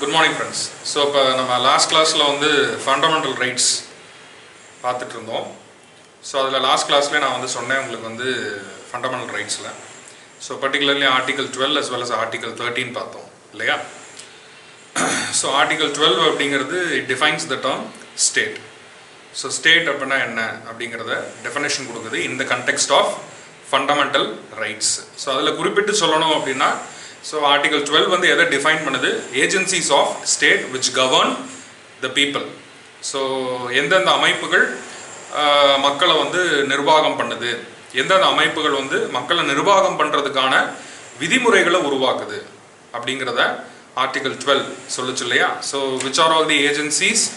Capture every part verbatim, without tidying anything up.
Good morning friends. So இப்போ நம்ம last கிளாஸில் வந்து ஃபண்டமெண்டல் ரைட்ஸ் பார்த்துட்டு இருந்தோம். ஸோ அதில் லாஸ்ட் கிளாஸ்லேயே நான் வந்து சொன்னேன் உங்களுக்கு வந்து ஃபண்டமெண்டல் ரைட்ஸில் so particularly article twelve as well as article thirteen பார்த்தோம் இல்லையா. ஸோ ஆர்டிகல் டுவெல் அப்படிங்கிறது it defines the term state. So state அப்படின்னா என்ன அப்படிங்கிறத டெஃபினேஷன் கொடுக்குது in the context of fundamental rights. So அதில் குறிப்பிட்டு சொல்லணும் அப்படின்னா ஸோ ஆர்டிகல் டுவெல் வந்து எதை டிஃபைன் பண்ணுது, agencies of state which govern the people. So எந்தெந்த அமைப்புகள் மக்களை வந்து நிர்வாகம் பண்ணுது, எந்தெந்த அமைப்புகள் வந்து மக்களை நிர்வாகம் பண்ணுறதுக்கான விதிமுறைகளை உருவாக்குது அப்படிங்கிறத ஆர்டிகல் டுவெல் சொல்லுச்சு இல்லையா. So which are all the agencies,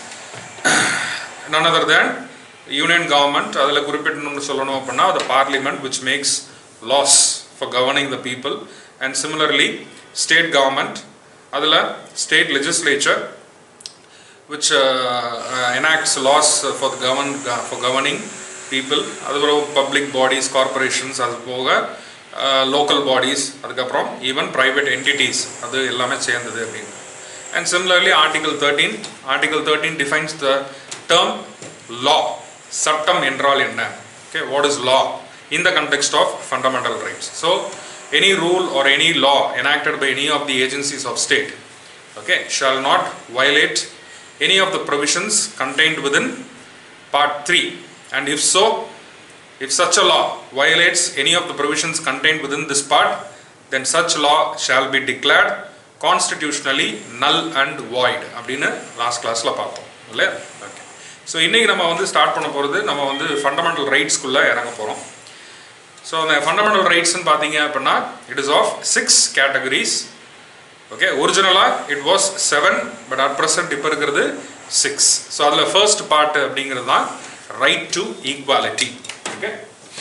none other than union government. அதில் குறிப்பிட்டணும்னு சொல்லணும் அப்படின்னா the parliament which makes laws for governing the people, and similarly state government, adula state legislature which uh, uh, enacts laws for the govern uh, for governing people, adupro public bodies, corporations, adu poga uh, local bodies, adukaprom even private entities, adu ellame சேர்ந்தது அப்படிங்க. And similarly article thirteen, article thirteen defines the term law. சட்டம் என்றால் என்ன? Okay, what is law in the context of fundamental rights? So any rule or any law enacted by any of the agencies of state, okay, shall not violate any of the provisions contained within part three, and if so, if such a law violates any of the provisions contained within this part, then such law shall be declared constitutionally null and void அப்படினு last classல பார்த்தோம் இல்லையா. Okay, so இன்னைக்கு நம்ம வந்து start பண்ண போகிறது, நம்ம வந்து ஃபண்டமெண்டல் ரைட்ஸ்குள்ளே இறங்க போகிறோம். ஸோ அந்த ஃபண்டமெண்டல் ரைட்ஸ்ன்னு பார்த்தீங்க அப்படின்னா it is of six categories. Okay, ஒரிஜினலாக it was seven, but at present இப்போ இருக்கிறது சிக்ஸ். ஸோ அதில் ஃபர்ஸ்ட் பார்ட் அப்படிங்கிறது தான் right to equality. Okay,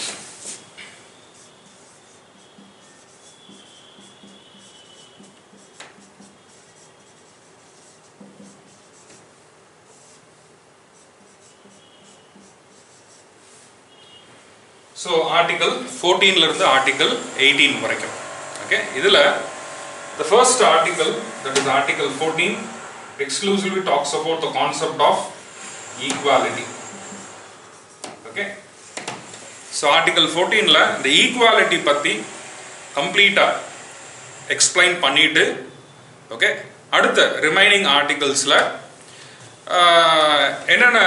so article ஃபோர்டீன்ல இருந்து ஆர்டிகல் எயிட்டீன் வரைக்கும். ஓகே, இதில் the first article, that is article fourteen, exclusively talks about the concept of equality. Okay, so article ஃபோர்டீனில் இந்த ஈக்வாலிட்டி பற்றி கம்ப்ளீட்டாக எக்ஸ்பிளைன் பண்ணிட்டு, ஓகே, அடுத்த ரிமைனிங் ஆர்டிகல்ஸில் என்னென்ன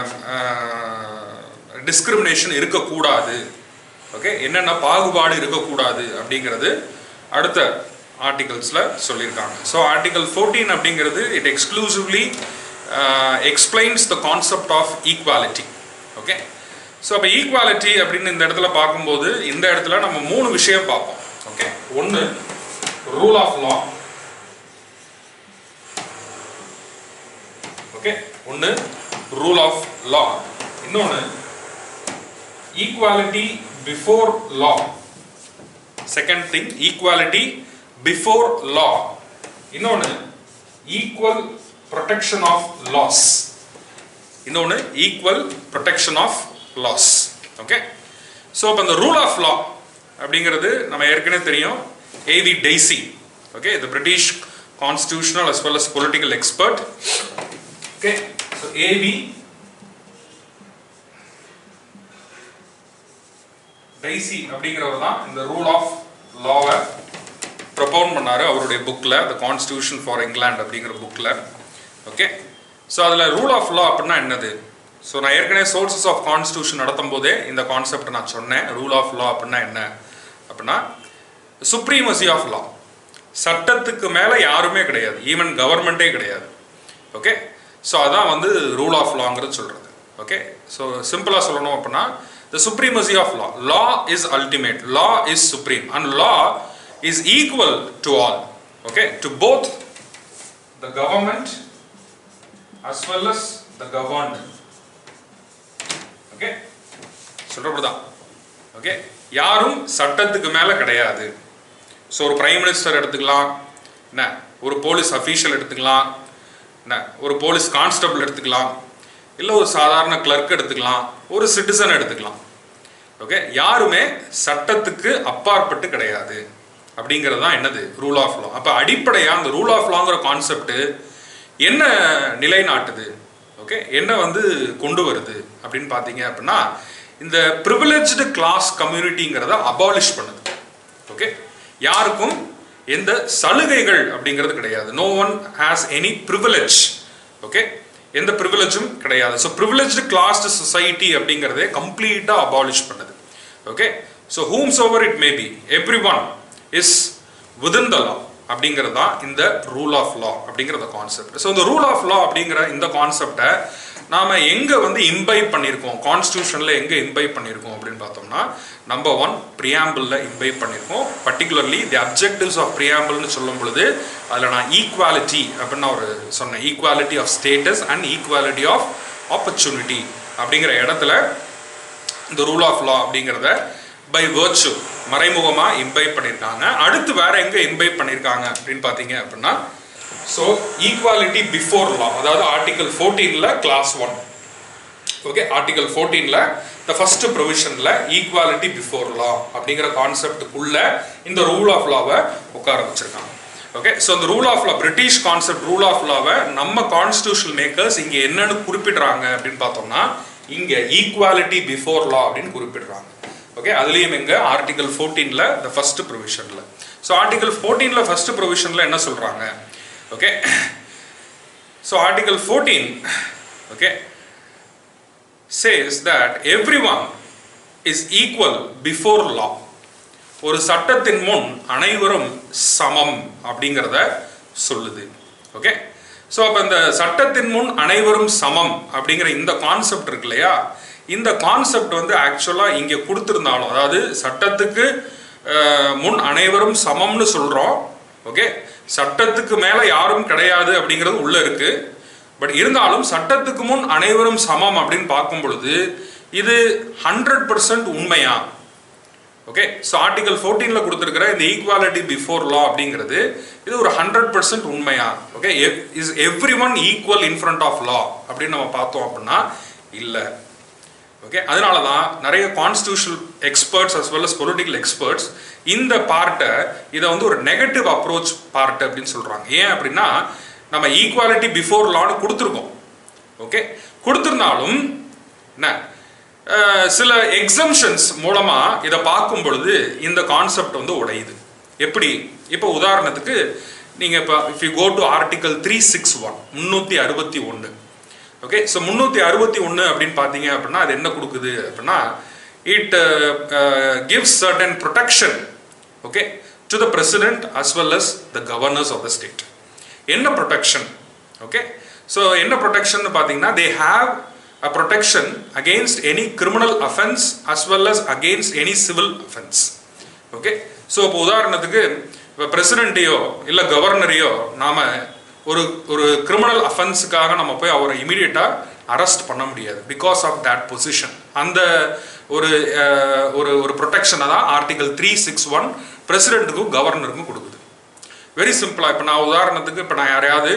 டிஸ்கிரிமினேஷன் இருக்கக்கூடாது, ஓகே, என்னென்ன பாகுபாடு இருக்கக்கூடாது அப்படிங்கிறது அடுத்த ஆர்டிகல்ஸில் சொல்லியிருக்காங்க. ஸோ ஆர்டிகல் ஃபோர்டீன் அப்படிங்கிறது it exclusively explains the concept of equality. Okay, so அப்போ ஈக்வாலிட்டி அப்படின்னு இந்த இடத்துல பார்க்கும்போது இந்த இடத்துல நம்ம மூணு விஷயம் பார்ப்போம். ஓகே, ஒன்று ரூல் ஆஃப் லா, ஓகே, ஒன்று ரூல் ஆஃப் லா, இன்னொன்று equality before law. Second thing, equality before law. இன்னொன்று equal protection of laws. இன்னொன்று equal protection of laws. Okay, so இப்போ இந்த rule of law அப்படிங்கிறது நம்ம ஏற்கனவே தெரியும், A V Dicey, okay, the British constitutional as well as political expert. Okay, so A V Dicey அப்படிங்கிறவர் தான் இந்த ரூல் ஆஃப் லாவை ப்ரொபவுண்ட் பண்ணார் அவருடைய புக்கில், த கான்ஸ்டியூஷன் ஃபார் இங்கிலாந்து அப்படிங்கிற புக்கில். ஓகே, ஸோ அதில் ரூல் ஆஃப் லா அப்படின்னா என்னது? ஸோ நான் ஏற்கனவே சோர்சஸ் ஆஃப் கான்ஸ்டியூஷன் நடத்தும் போதே இந்த கான்செப்ட் நான் சொன்னேன். ரூல் ஆஃப் லா அப்படின்னா என்ன அப்படின்னா சுப்ரீமசி ஆஃப் லா, சட்டத்துக்கு மேலே யாருமே கிடையாது, ஈவன் கவர்மெண்ட்டே கிடையாது. ஓகே, ஸோ அதான் வந்து ரூல் ஆஃப் லாங்கிறது சொல்கிறது. ஓகே, ஸோ சிம்பிளாக சொல்லணும் அப்படின்னா the supremacy of law. Law is ultimate, law is supreme, and law is equal to all. Okay, to both the government as well as the governed. Okay, சொல்றதுதா. Okay, யாரும் சட்டத்துக்கு மேல கிடையாது. So ஒரு prime minister எடுத்துக்கலாம், என்ன, ஒரு police official எடுத்துக்கலாம், என்ன, ஒரு போலீஸ் கான்ஸ்டபிள் எடுத்துக்கலாம், இல்லை ஒரு சாதாரண கிளர்க் எடுத்துக்கலாம், ஒரு சிட்டிசன் எடுத்துக்கலாம். ஓகே, யாருமே சட்டத்துக்கு அப்பாற்பட்டு கிடையாது அப்படிங்கிறது தான் என்னது ரூல் ஆஃப் லா. அப்போ அடிப்படையாக அந்த ரூல் ஆஃப் லாங்கிற கான்செப்ட் என்ன நிலைநாட்டுது, ஓகே, என்ன வந்து கொண்டு வருது அப்படின்னு பார்த்தீங்க அப்படின்னா இந்த ப்ரிவிலேஜ்டு கிளாஸ் கம்யூனிட்டிங்கிறத அபாலிஷ் பண்ணுது. ஓகே, யாருக்கும் எந்த சலுகைகள் அப்படிங்கிறது கிடையாது. No one has any privilege. Okay, எந்த ப்ரிவிலேஜும் கிடையாது. ஸோ ப்ரிவிலேஜ்டு கிளாஸ்டு சொசைட்டி அப்படிங்கிறதே கம்ப்ளீட்டாக அபாலிஷ் பண்ணுது. Okay, so whomsoever it may be, everyone is within the law அப்படிங்கிறது தான் இந்த ரூல் ஆஃப் லா அப்படிங்கிற கான்செப்ட். ஸோ இந்த ரூல் ஆஃப் லா அப்படிங்கிற இந்த கான்செப்டை நாம் எங்கே வந்து இம்பைப் பண்ணியிருக்கோம், கான்ஸ்டியூஷனில் எங்கே இம்பைப் பண்ணியிருக்கோம் அப்படின்னு பார்த்தோம்னா நம்பர் ஒன் ப்ரியாம்பிளில் இம்பைப் பண்ணியிருக்கோம். பர்டிகுலர்லி தி அப்ஜெக்டிவ்ஸ் ஆஃப் ப்ரியாம்பிள்னு சொல்லும் பொழுது அதில் நான் ஈக்குவாலிட்டி அப்படின்னு ஒரு சொன்னேன். Equality of status and equality of opportunity அப்படிங்கிற இடத்துல இந்த ரூல் ஆஃப் லா அப்படிங்கிறத பை வர்ச்சு மறைமுகமாக இம்பைப் பண்ணியிருக்காங்க. அடுத்து வேற எங்கே இம்பைப் பண்ணியிருக்காங்க அப்படின்னு பார்த்தீங்க அப்படின்னா ஸோ ஈக்குவாலிட்டி பிஃபோர் லா, அதாவது ஆர்டிகல் ஃபோர்டீனில் கிளாஸ் ஒன். ஓகே, ஆர்டிகல் ஃபோர்டீனில் த ஃபர்ஸ்ட் ப்ரொவிஷனில் ஈக்குவாலிட்டி பிஃபோர் லா அப்படிங்கிற கான்செப்டுக்குள்ள இந்த ரூல் ஆஃப் லாவை உட்கார வச்சிருக்காங்க. ஓகே, ஸோ இந்த rule of law, British concept rule of லாவை நம்ம கான்ஸ்டியூஷனல் மேக்கர்ஸ் இங்கே என்னன்னு குறிப்பிடுறாங்க அப்படின்னு பார்த்தோம்னா இங்கே ஈக்குவாலிட்டி பிஃபோர் லா அப்படின்னு குறிப்பிடுறாங்க. ஓகே, அதுலேயும் எங்க ஆர்டிகல் ஃபோர்டீனில் த ஃபர்ஸ்ட் ப்ரொவிஷனில். ஸோ ஆர்டிகல் ஃபோர்டீனில் ஃபர்ஸ்ட் ப்ரொவிஷனில் என்ன சொல்கிறாங்க? Okay, so article fourteen okay says that everyone is equal before law. ஒரு சட்டத்தின் முன் அனைவரும் சமம் அப்படிங்கிறத சொல்லுது. ஓகே, ஸோ அப்போ இந்த சட்டத்தின் முன் அனைவரும் சமம் அப்படிங்கிற இந்த கான்செப்ட் இருக்கு இல்லையா, இந்த கான்செப்ட் வந்து ஆக்சுவலாக இங்கே கொடுத்துருந்தாலும், அதாவது சட்டத்துக்கு முன் அனைவரும் சமம்னு சொல்கிறோம். ஓகே, சட்டத்துக்கு மேலே யாரும் கிடையாது அப்படிங்கிறது உள்ள இருக்கு. பட் இருந்தாலும் சட்டத்துக்கு முன் அனைவரும் சமம் அப்படின்னு பார்க்கும் பொழுது இது ஹண்ட்ரட் பர்சன்ட் உண்மையா? ஓகே, ஸோ ஆர்டிகல் ஃபோர்டீனில் கொடுத்துருக்கிற இந்த ஈக்குவாலிட்டி பிஃபோர் லா அப்படிங்கிறது இது ஒரு ஹண்ட்ரட் பர்சன்ட் உண்மையா? Okay, is everyone equal in front of law அப்படின்னு நம்ம பார்த்தோம் அப்படின்னா இல்லை. ஓகே, அதனால தான் நிறைய constitutional experts as well as political experts இந்த பார்ட்டை இதை வந்து ஒரு நெகட்டிவ் அப்ரோச் பார்ட் அப்படின்னு சொல்கிறாங்க. ஏன் அப்படின்னா நம்ம ஈக்குவாலிட்டி பிஃபோர் லான்னு கொடுத்துருக்கோம். ஓகே, கொடுத்துருந்தாலும் என்ன சில எக்ஸம்ஷன்ஸ் மூலமாக இதை பார்க்கும் பொழுது இந்த கான்செப்ட் வந்து உடையுது. எப்படி? இப்போ உதாரணத்துக்கு நீங்கள் இப்போ if you go to article three six one முந்நூற்றி அறுபத்தி ஒன்று. ஓகே, ஸோ முந்நூற்றி அறுபத்தி ஒன்று அப்படின்னு பார்த்தீங்க அப்படின்னா அது என்ன கொடுக்குது அப்படின்னா it gives certain protection okay to the president as well as the governors of the state. என்ன ப்ரொடெக்ஷன்? ஓகே, ஸோ என்ன ப்ரொடெக்ஷன் பார்த்தீங்கன்னா they have a protection against any criminal offence as well as against any civil offence. Okay, so இப்போ உதாரணத்துக்கு இப்போ பிரசிடென்ட்டையோ இல்லை கவர்னரையோ நாம் ஒரு ஒரு கிரிமினல் அஃபென்ஸுக்காக நம்ம போய் அவரை இமீடியட்டாக அரெஸ்ட் பண்ண முடியாது பிகாஸ் ஆஃப் தட் பொசிஷன். அந்த ஒரு ஒரு ஒரு ப்ரொடெக்ஷனை தான் ஆர்டிகல் த்ரீ சிக்ஸ் ஒன் பிரசிடென்ட்டுக்கும் கவர்னருக்கும் கொடுக்குது. வெரி சிம்பிளாக இப்போ நான் உதாரணத்துக்கு இப்போ நான் யாரையாவது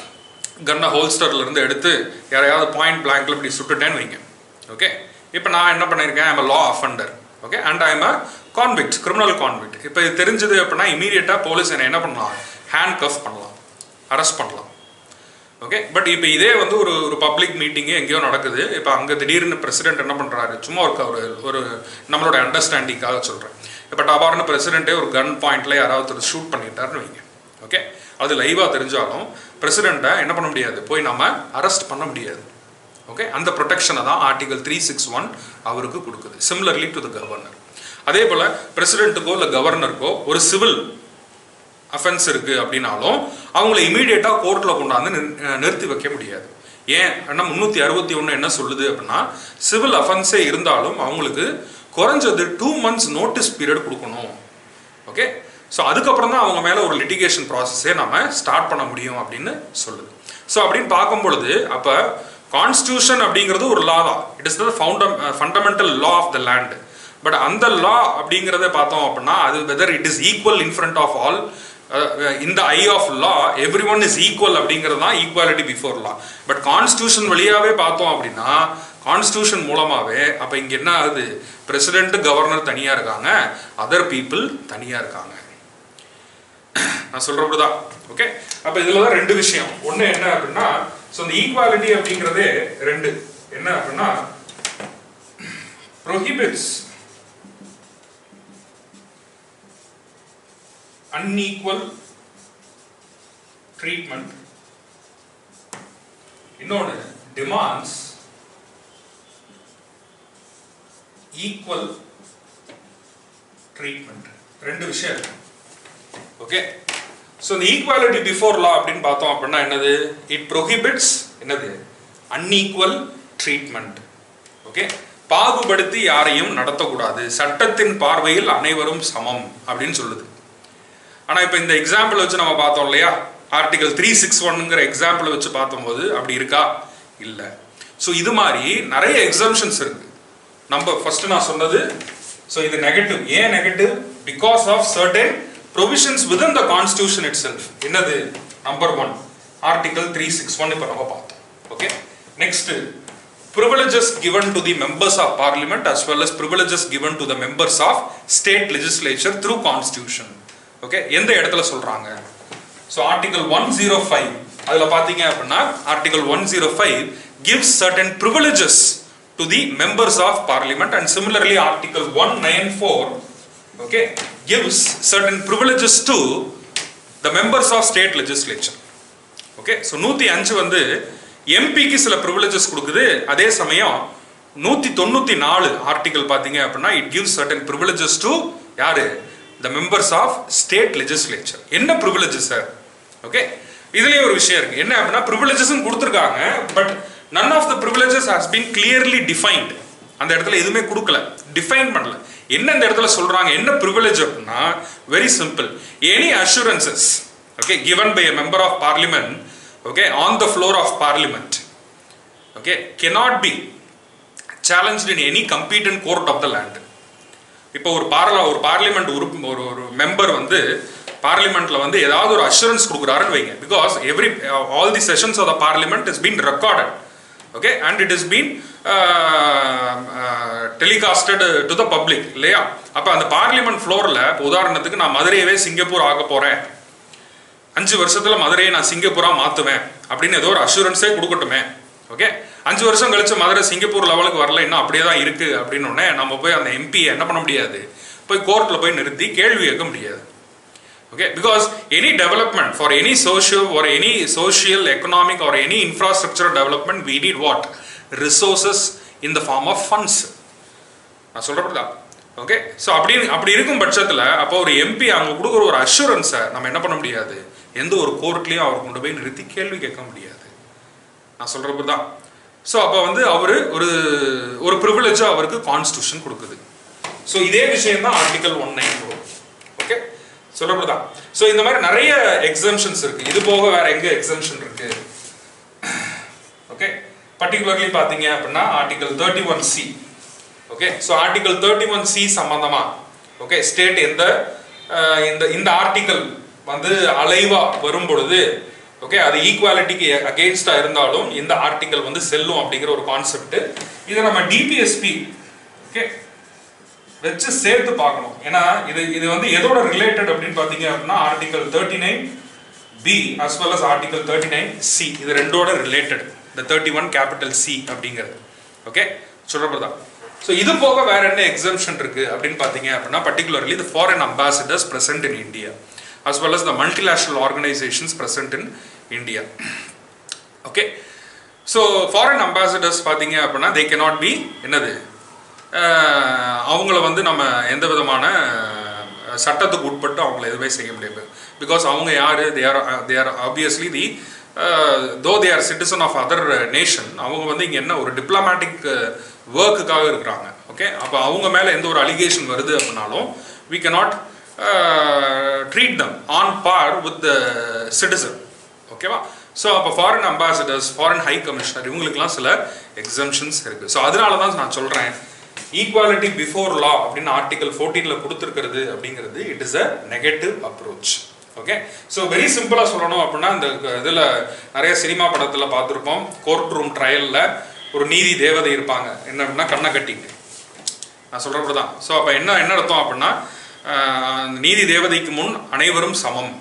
கன்னை ஹோல்ஸ்டர்லேருந்து எடுத்து யாரையாவது பாயிண்ட் பிளாங்க்ல இப்படி சுட்டுட்டேன்னு வைங்க. ஓகே, இப்போ நான் என்ன பண்ணியிருக்கேன், I'm a law offender. Okay, and I'm a convict, criminal convict. இப்போ இது தெரிஞ்சது அப்படின்னா இமீடியட்டாக போலீஸ் என்னை என்ன பண்ணலாம், ஹேண்ட் கஃப் பண்ணலாம், அரெஸ்ட் பண்ணலாம். ஓகே, பட் இப்போ இதே வந்து ஒரு ஒரு பப்ளிக் மீட்டிங்கு எங்கேயோ நடக்குது. இப்போ அங்கே திடீர்னு பிரசிடென்ட் என்ன பண்ணுறாரு, சும்மா ஒரு ஒரு நம்மளோட அண்டர்ஸ்டாண்டிங்காக சொல்கிறேன். இப்போ டபார்னு பிரசிடென்ட்டே ஒரு கன் பாயிண்ட்ல யாராவது ஷூட் பண்ணிட்டாருன்னு வைங்க. ஓகே, அது லைவாக தெரிஞ்சாலும் பிரசிடெண்ட்டை என்ன பண்ண முடியாது, போய் நம்ம அரெஸ்ட் பண்ண முடியாது. ஓகே, அந்த ப்ரொடெக்ஷனை தான் ஆர்டிகல் த்ரீ சிக்ஸ் ஒன் அவருக்கு கொடுக்குது. Similarly to the governor. அதே போல் பிரசிடென்ட்டுக்கோ இல்லை கவர்னருக்கோ ஒரு சிவில் அஃபென்ஸ் இருக்குது அப்படின்னாலும் அவங்கள இமீடியட்டாக கோர்ட்டில் கொண்டாந்து நிறுத்தி வைக்க முடியாது. ஏன் அப்படின்னா முந்நூற்றி அறுபத்தி ஒன்று என்ன சொல்லுது அப்படின்னா சிவில் அஃபென்ஸே இருந்தாலும் அவங்களுக்கு குறைஞ்சது டூ மந்த்ஸ் நோட்டீஸ் பீரியட் கொடுக்கணும். ஓகே, ஸோ அதுக்கப்புறம் தான் அவங்க மேலே ஒரு லிட்டிகேஷன் ப்ராசஸே நம்ம ஸ்டார்ட் பண்ண முடியும் அப்படின்னு சொல்லுது. ஸோ அப்படின்னு பார்க்கும் பொழுது அப்போ கான்ஸ்டியூஷன் அப்படிங்கிறது ஒரு லா தான். It is the fountain fundamental law of the land. But அந்த லா அப்படிங்கிறத பார்த்தோம் அப்படின்னா அது whether it is equal in front of all, இந்த eye of law everyone is equal அப்படிங்கிறது தான் equality before law. But constitution வழியாகவே பார்த்தோம் அப்படின்னா கான்ஸ்டியூஷன் மூலமாகவே அப்போ இங்கே என்ன ஆகுது, பிரசிடென்ட் கவர்னர் தனியாக இருக்காங்க, அதர் பீப்புள் தனியாக இருக்காங்க. நான் சொல்றதுதான். ஓகே, அப்ப இதுல தான் ரெண்டு விஷயம். ஒண்ணு என்ன அப்படின்னா, சோ இந்த ஈக்குவாலிட்டி அப்படிங்கறதே ரெண்டு. என்ன அப்படின்னா, prohibits unequal treatment, இன்னொன்னு demands equal treatment. ரெண்டு விஷயம் இருக்கு. ஓகே, சோ இந்த ஈக்குவாலிட்டி பிஃபோர் லா அப்படின்னு பார்த்தோம் அப்படின்னா என்னது? இட் prohibits என்னது? unequal treatment. ஓகே, பாகுபடுத்தி யாரையும் நடத்தக்கூடாது, சட்டத்தின் பார்வையில் அனைவரும் சமம் அப்படின்னு சொல்லுது. ஆனா இப்ப இந்த எக்ஸாம்பிள் வச்சு நம்ம பார்த்தோம் இல்லையா, ஆர்டிகல் த்ரீ சிக்ஸ் ஒன்ங்கிற எக்ஸாம்பிள் வச்சு பார்த்தோம்போது அப்படி இருக்கா? இல்ல. ஸோ இது மாதிரி நிறைய எக்ஸம்ஷன்ஸ் இருக்கு. நம்ம ஃபர்ஸ்ட் நான் சொன்னது, ஸோ இது நெகட்டிவ். ஏன் negative? Because of certain provisions within the constitution itself. என்னது? Number one article three six one இப்போ நம்ம பார்த்தோம். Okay, next privileges given to the members of parliament as well as privileges given to the members of state legislature through constitution. Okay, எந்த இடத்துல சொல்றாங்க? So article one oh five அதுல பாத்தீங்க அப்படின்னா article one oh five gives certain privileges to the members of parliament, and similarly article one ninety-four okay gives certain privileges to the members of state legislature. Okay, so one oh five வந்து எம்பிக்கு சில privileges கொடுக்குது. அதே சமயம் நூத்தி தொண்ணூத்தி நாலு article பாத்தீங்க அப்படின்னா it gives certain privileges to யாரு? The members of state legislature. என்ன ப்ரிவிலேஜஸ் சார்? ஓகே, இதுலயே ஒரு விஷயம் இருக்கு. என்ன அப்படின்னா ப்ரிவிலேஜஸ் கொடுத்துருக்காங்க, but none of the privileges has been clearly defined. அந்த இடத்துல எதுவுமே கொடுக்கல, டிஃபைன் பண்ணல. என்ன இந்த இடத்துல சொல்றாங்க? என்ன ப்ரிவிலேஜ் அப்படின்னா very simple. Any assurances okay given by a member of parliament okay on the floor of parliament okay cannot be challenged in any competent court of the land. இப்போ ஒரு பார்ல ஒரு பார்லிமெண்ட் ஒரு ஒரு மெம்பர் வந்து பார்லிமெண்ட்ல வந்து ஏதாவது ஒரு அஷூரன்ஸ் கொடுக்குறாருன்னு வைங்க, because every all the sessions of the parliament is been recorded okay and it is been telecasted to the public இல்லையா? அப்போ அந்த பார்லிமெண்ட் ஃப்ளோரில் உதாரணத்துக்கு நான் மதுரையவே சிங்கப்பூர் ஆக போறேன், அஞ்சு வருஷத்துல மதுரையை நான் சிங்கப்பூரா மாத்துவேன் அப்படின்னு ஏதோ ஒரு அஷூரன்ஸே கொடுக்கட்டுமே. ஓகே, அஞ்சு வருஷம் கழிச்சு மதுரை சிங்கப்பூர் லெவலுக்கு வரல, இன்னும் அப்படியே தான் இருக்கு அப்படின்னு உடனே நம்ம போய் அந்த எம்பியை என்ன பண்ண முடியாது? போய் கோர்ட்ல போய் நிறுத்தி கேள்வி கேட்க முடியாது. Okay, because any development for any social ஒரு any social economic or any infrastructure development we need what? Resources in the form of funds. நான் சொல்றப்பதான். ஓகே, ஸோ அப்படி அப்படி இருக்கும் பட்சத்தில் அப்போ ஒரு எம்பி அவங்க கொடுக்குற ஒரு அஷூரன்ஸை நம்ம என்ன பண்ண முடியாது? எந்த ஒரு கோர்ட்லையும் அவர் கொண்டு போய் நிறுத்தி கேள்வி கேட்க முடியாது. நான் சொல்றது தான். ஸோ அப்போ வந்து அவர் ஒரு ஒரு ப்ரிவிலேஜாக அவருக்கு கான்ஸ்டியூஷன் கொடுக்குது. ஸோ இதே விஷயம் தான் article one nine four. Okay, சொல்றது தான். ஸோ இந்த மாதிரி நிறைய எக்ஸம்ஷன்ஸ் இருக்கு. இது போக வேற எங்க எக்ஸம்ஷன் இருக்கு? ஓகே, பர்டிகுலர்லி பார்த்தீங்க அப்படின்னா article thirty one C. Okay, so article thirty one C சம்பந்தமா ஓகே ஸ்டேட் எந்த இந்த இந்த ஆர்டிகல் வந்து அலைவா வரும் பொழுது ஓகே அது ஈக்குவாலிட்டிக்கு அகெயின்ஸ்டா இருந்தாலும் இந்த ஆர்டிகல் வந்து செல்லும் அப்படிங்கிற ஒரு கான்செப்ட். இதை நம்ம டிபிஎஸ்பி ஓகே வச்சு சேர்த்து பார்க்கணும். ஏன்னா இது இது வந்து எதோட ரிலேட்டட் அப்படின்னு பார்த்தீங்க அப்படின்னா article thirty nine B as well as article thirty nine C இது ரெண்டோட ரிலேட்டட். இந்த தேர்ட்டி ஒன் கேபிட்டல் சி அப்படிங்கிறது ஓகே சொல்றதுதான். ஸோ இது போக வேற என்ன எக்ஸம்ஷன் இருக்கு அப்படின்னு பார்த்தீங்க அப்படின்னா particularly the foreign ambassadors present in India as well as the multilateral organizations present in India. Okay, so foreign ambassadors பாத்தீங்க அப்படின்னா they cannot be என்னது அவங்கள வந்து நம்ம எந்த விதமான சட்டத்துக்கு உட்பட்டு அவங்கள எதுவுமே செய்ய முடியாது. பிகாஸ் அவங்க யாரு? they are they are obviously the uh, though they are citizen of other nation, அவங்க வந்து இங்க என்ன ஒரு டிப்ளமேட்டிக் ஒர்க்குக்காக இருக்கிறாங்க. ஓகே, அப்போ அவங்க மேல எந்த ஒரு அலிகேஷன் வருது அப்படின்னாலும் we cannot Uh, treat them on par with the citizen. ஓகேவா? ஸோ அப்போ foreign ambassadors, foreign high commissioner இவங்களுக்குலாம் சில எக்ஸம்ஷன்ஸ் இருக்கு. ஸோ அதனால தான் நான் சொல்றேன் ஈக்குவாலிட்டி பிஃபோர் லா அப்படின்னு ஆர்டிகல் ஃபோர்டீன்ல கொடுத்துருக்கிறது அப்படிங்கிறது it is a negative approach. Okay, so very சிம்பிளாக சொல்லணும் அப்படின்னா இந்த இதில் நிறைய சினிமா படத்தில் பார்த்துருப்போம், கோர்ட் ரூம் ட்ரையலில் ஒரு நீதி தேவதை இருப்பாங்க. என்ன அப்படின்னா கண்ணை கட்டிட்டு நான் சொல்றப்ப தான். ஸோ அப்போ என்ன என்ன அர்த்தம் அப்படின்னா நீதி தேவதைக்கு முன் அனைவரும் சமம்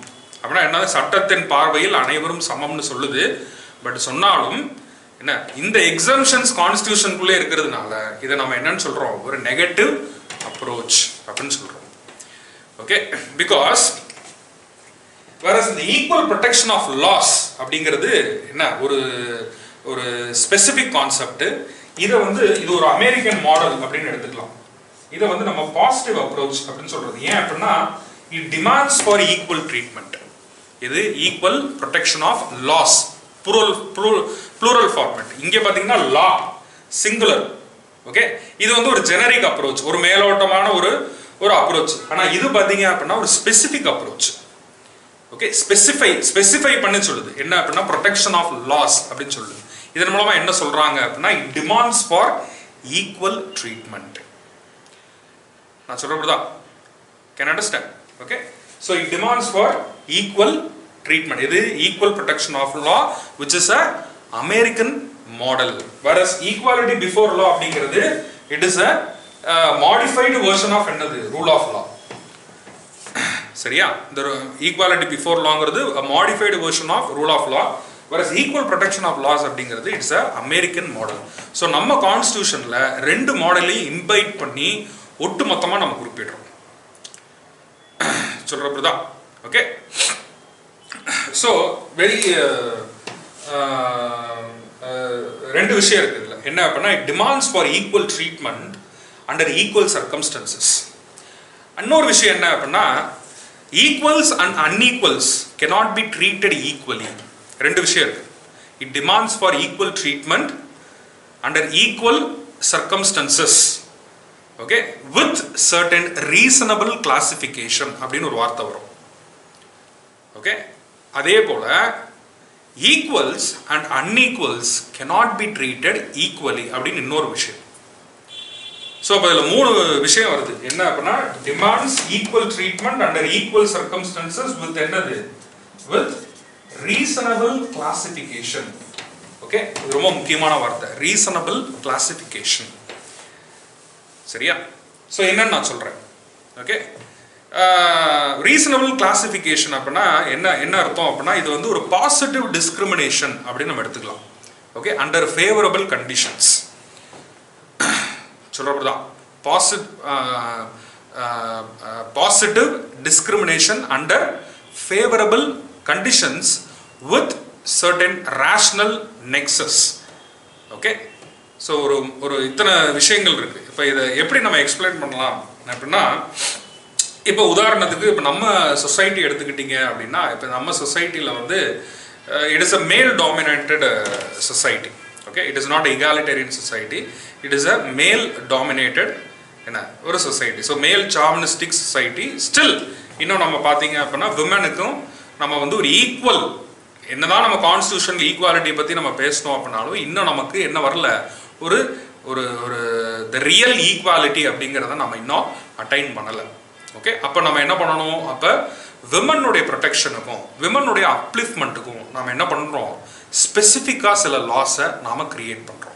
அப்படின்னா என்ன, சட்டத்தின் பார்வையில் அனைவரும் சமம்னு சொல்லுது. பட் சொன்னாலும் என்ன, இந்த எக்ஸம்ஷன்ஸ் கான்ஸ்டிடியூஷனுக்குள்ளே இருக்கிறதுனால இதை நம்ம என்னன்னு சொல்றோம், ஒரு நெகட்டிவ் அப்ரோச் அப்படின்னு சொல்றோம். Okay, because whereas the equal protection of laws அப்படிங்கிறது என்ன, ஒரு ஒரு ஸ்பெசிபிக் கான்செப்ட். இதை வந்து இது ஒரு அமெரிக்கன் மாடல் அப்படின்னு எடுத்துக்கலாம். இதை வந்து நம்ம பாசிட்டிவ் அப்ரோச் அப்படின்னு சொல்றது. ஏன் அப்படின்னா it demands for equal treatment. இது equal protection of laws, plural plural format. இங்கே பார்த்தீங்கன்னா லா சிங்குலர். ஓகே, இது வந்து ஒரு ஜெனரிக் அப்ரோச், ஒரு மேலோட்டமான ஒரு ஒரு அப்ரோச். ஆனால் இது பார்த்தீங்க அப்படின்னா ஒரு specific approach. Okay, specify specify பண்ணி சொல்லுது என்ன அப்படின்னா ப்ரொடெக்ஷன் ஆஃப் லாஸ் அப்படின்னு சொல்லுது. இதன் மூலமா என்ன சொல்றாங்க அப்படின்னா it demands for equal treatment. நான் சொல்றதுதான் can understand. Okay, so it demands for equal treatment. இது equal protection of law which is a American model. whereas equality before law அப்படிங்கிறது it is a modified version of என்னது, rule of law. சரியா, இந்த equality before லாங்கிறது modified version of rule of law. whereas equal protection of laws அப்படிங்கிறது it's a American model. So நம்ம கான்ஸ்டியூஷன்ல ரெண்டு மாடலையும் இம்பைட் பண்ணி ஒட்டு மொத்தமாக நம்ம குறிப்பிடுறோம். சொல்றதுதான். ஓகே, ஸோ வெரி ரெண்டு விஷயம் இருக்கு இதுல. என்ன அப்படின்னா it demands for equal treatment under equal circumstances. இன்னொரு விஷயம் என்ன அப்படின்னா equals and unequals cannot be treated equally. ரெண்டு விஷயம் இருக்கு. It demands for equal treatment under equal circumstances. Okay, with certain reasonable classification அப்படின்னு ஒரு வார்த்தை வரும். ஓகே, அதே போல equals and unequals cannot be treated equally அப்படின்னு இன்னொரு விஷயம். ஸோ அப்போ இதில் மூணு விஷயம் வருது. என்ன அப்படின்னா demands equal treatment under equal circumstances with என்னது, வித் ரீசனபிள் கிளாசிஃபிகேஷன். ஓகே, இது ரொம்ப முக்கியமான வார்த்தை, ரீசனபிள் கிளாசிஃபிகேஷன். சரியா, ஸோ என்னன்னு நான் சொல்றேன். ஓகே, ரீசனபிள் கிளாசிஃபிகேஷன் அப்படின்னா என்ன என்ன அர்த்தம் அப்படின்னா இது வந்து ஒரு பாசிட்டிவ் டிஸ்கிரிமினேஷன் அப்படின்னு நம்ம எடுத்துக்கலாம். ஓகே, அண்டர் ஃபேவரபிள் கண்டிஷன்ஸ் சொல்றதுதான். Positive discrimination under favourable conditions with certain rational nexus. Okay, so ஒரு ஒரு இத்தனை விஷயங்கள் இருக்கு. இப்போ இதை எப்படி நம்ம எக்ஸ்பிளைன் பண்ணலாம் அப்படின்னா, இப்போ உதாரணத்துக்கு இப்போ நம்ம சொசைட்டி எடுத்துக்கிட்டீங்க அப்படின்னா, இப்போ நம்ம சொசைட்டியில் வந்து it is a male dominated society. Okay, it is not egalitarian society, it is a male dominated என்ன ஒரு society. So male சாமினிஸ்டிக் society. Still இன்னும் நம்ம பார்த்தீங்க அப்படின்னா விமனுக்கும் நம்ம வந்து ஒரு ஈக்குவல், என்னதான் நம்ம கான்ஸ்டியூஷன் ஈக்குவாலிட்டி பற்றி நம்ம பேசணும் அப்படின்னாலும் இன்னும் நமக்கு என்ன வரல, ஒரு ஒரு ஒரு த ரியல் ஈக்குவாலிட்டி அப்படிங்கிறத நம்ம இன்னும் அட்டைன் பண்ணலை. ஓகே, அப்போ நம்ம என்ன பண்ணணும், அப்போ விமனுடைய ப்ரொடெக்ஷனுக்கும் விமனுடைய அப்லிஃப்ட்மெண்ட்டுக்கும் நம்ம என்ன பண்ணுறோம், ஸ்பெசிஃபிக்காக சில லாஸை நாம் கிரியேட் பண்ணுறோம்.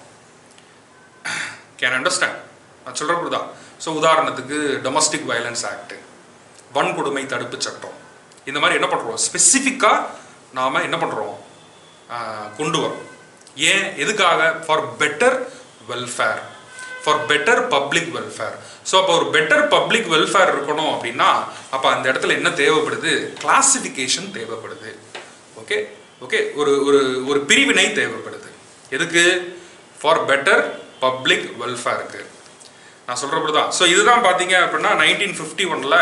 கேன் அண்டர்ஸ்டாண்ட் நான் சொல்கிறது தான். ஸோ உதாரணத்துக்கு டொமஸ்டிக் வயலன்ஸ் ஆக்ட், வன்கொடுமை தடுப்பு சட்டம், இந்த மாதிரி என்ன பண்ணுறோம், ஸ்பெசிஃபிக்காக நாம் என்ன பண்ணுறோம், கொண்டு வரோம். ஏன், எதுக்காக, for better welfare, for better public welfare. So அப்போ ஒரு பெட்டர் பப்ளிக் வெல்ஃபேர் இருக்கணும் அப்படின்னா அப்போ அந்த இடத்துல என்ன தேவைப்படுது, கிளாசிஃபிகேஷன் தேவைப்படுது. ஓகே ஓகே ஒரு ஒரு ஒரு பிரிவினை தேவைப்படுது. எதுக்கு, ஃபார் பெட்டர் பப்ளிக் வெல்ஃபேருக்கு. நான் சொல்கிறப்படி தான். ஸோ இதுதான் பார்த்தீங்க அப்படின்னா நைன்டீன் ஃபிஃப்டி ஒன்ல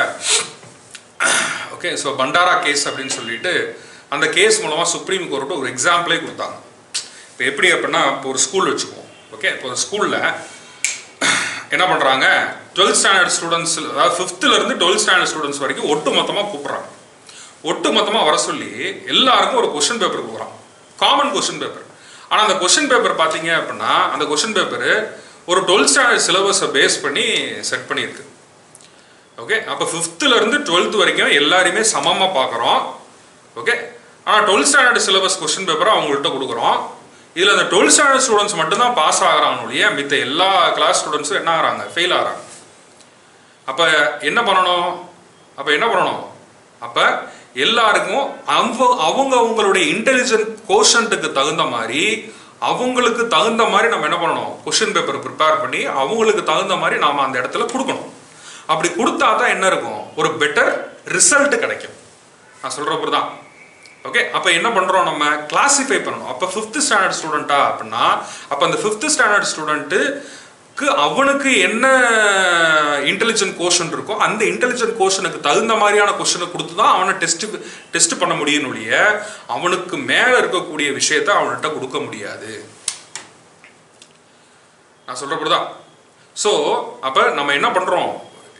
ஓகே ஸோ பண்டாரா கேஸ் அப்படின்னு சொல்லிட்டு அந்த கேஸ் மூலமாக சுப்ரீம் கோர்ட்டு ஒரு எக்ஸாம்பிளே கொடுத்தாங்க. இப்போ எப்படி அப்படின்னா, இப்போ ஒரு ஸ்கூல் வச்சுக்குவோம். ஓகே, இப்போ ஒரு ஸ்கூலில் என்ன பண்ணுறாங்க, டுவெல்த் ஸ்டாண்டர்ட் ஸ்டூடெண்ட்ஸ், அதாவது ஃபிஃப்த்துலேருந்து டுவெல்த் ஸ்டாண்டர்ட் ஸ்டூடெண்ட்ஸ் வரைக்கும் ஒட்டு மொத்தமாக கூப்பிட்றாங்க. ஒட்டு மொத்தமாக வர சொல்லி எல்லாருக்கும் ஒரு கொஸ்டின் பேப்பர் கொடுக்குறான், காமன் கொஸ்டின் பேப்பர். ஆனால் அந்த கொஸ்டின் பேப்பர் பார்த்தீங்க அப்படின்னா அந்த கொஸ்டின் பேப்பரு ஒரு டுவெல்த் ஸ்டாண்டர்ட் சிலபஸை பேஸ் பண்ணி செட் பண்ணியிருக்கு. ஓகே, அப்போ ஃபிஃப்த்துலேருந்து டுவெல்த் வரைக்கும் எல்லாருமே சமமாக பார்க்குறோம். ஓகே, ஆனால் டுவெல்த் ஸ்டாண்டர்ட் சிலபஸ் கொஸ்டின் பேப்பரை அவங்கள்ட்ட கொடுக்குறோம். இதில் அந்த டுவெல்த் ஸ்டாண்டர்ட் ஸ்டூடெண்ட்ஸ் மட்டும்தான் பாஸ் ஆகிறாங்க இல்லையா, மித்த எல்லா கிளாஸ் ஸ்டூடெண்ட்ஸும் என்ன ஆகிறாங்க, ஃபெயில் ஆகிறாங்க. அப்போ என்ன பண்ணணும், அப்போ என்ன பண்ணணும் அப்போ எல்லாருக்கும் அவங்க அவங்க அவங்களுடைய இன்டெலிஜென்ட் கோஷன்ட்டுக்கு தகுந்த மாதிரி அவங்களுக்கு தகுந்த மாதிரி நம்ம என்ன பண்ணணும், கொஸ்டின் பேப்பர் ப்ரிப்பேர் பண்ணி அவங்களுக்கு தகுந்த மாதிரி நாம அந்த இடத்துல கொடுக்கணும். அப்படி கொடுத்தா தான் என்ன இருக்கும், ஒரு பெட்டர் ரிசல்ட் கிடைக்கும். நான் சொல்றப்ப தான். ஓகே, அப்போ என்ன பண்றோம், நம்ம கிளாசிஃபை பண்ணணும். அப்போ ஃபிஃப்த் ஸ்டாண்டர்ட் ஸ்டூடெண்டா அப்படின்னா அப்போ அந்த ஃபிஃப்த் ஸ்டாண்டர்ட் ஸ்டூடெண்ட்டுக்கு அவனுக்கு என்ன இன்டெலிஜென்ட் கோஷன் இருக்கோ அந்த இன்டெலிஜென்ட் கோஷனுக்கு தகுந்த மாதிரியான கொஸ்டினை கொடுத்து தான் அவனை டெஸ்ட் டெஸ்ட் பண்ண முடியும் ஒழிய அவனுக்கு மேலே இருக்கக்கூடிய விஷயத்த அவன்கிட்ட கொடுக்க முடியாது. நான் சொல்றப்பதான். ஸோ அப்போ நம்ம என்ன பண்றோம்,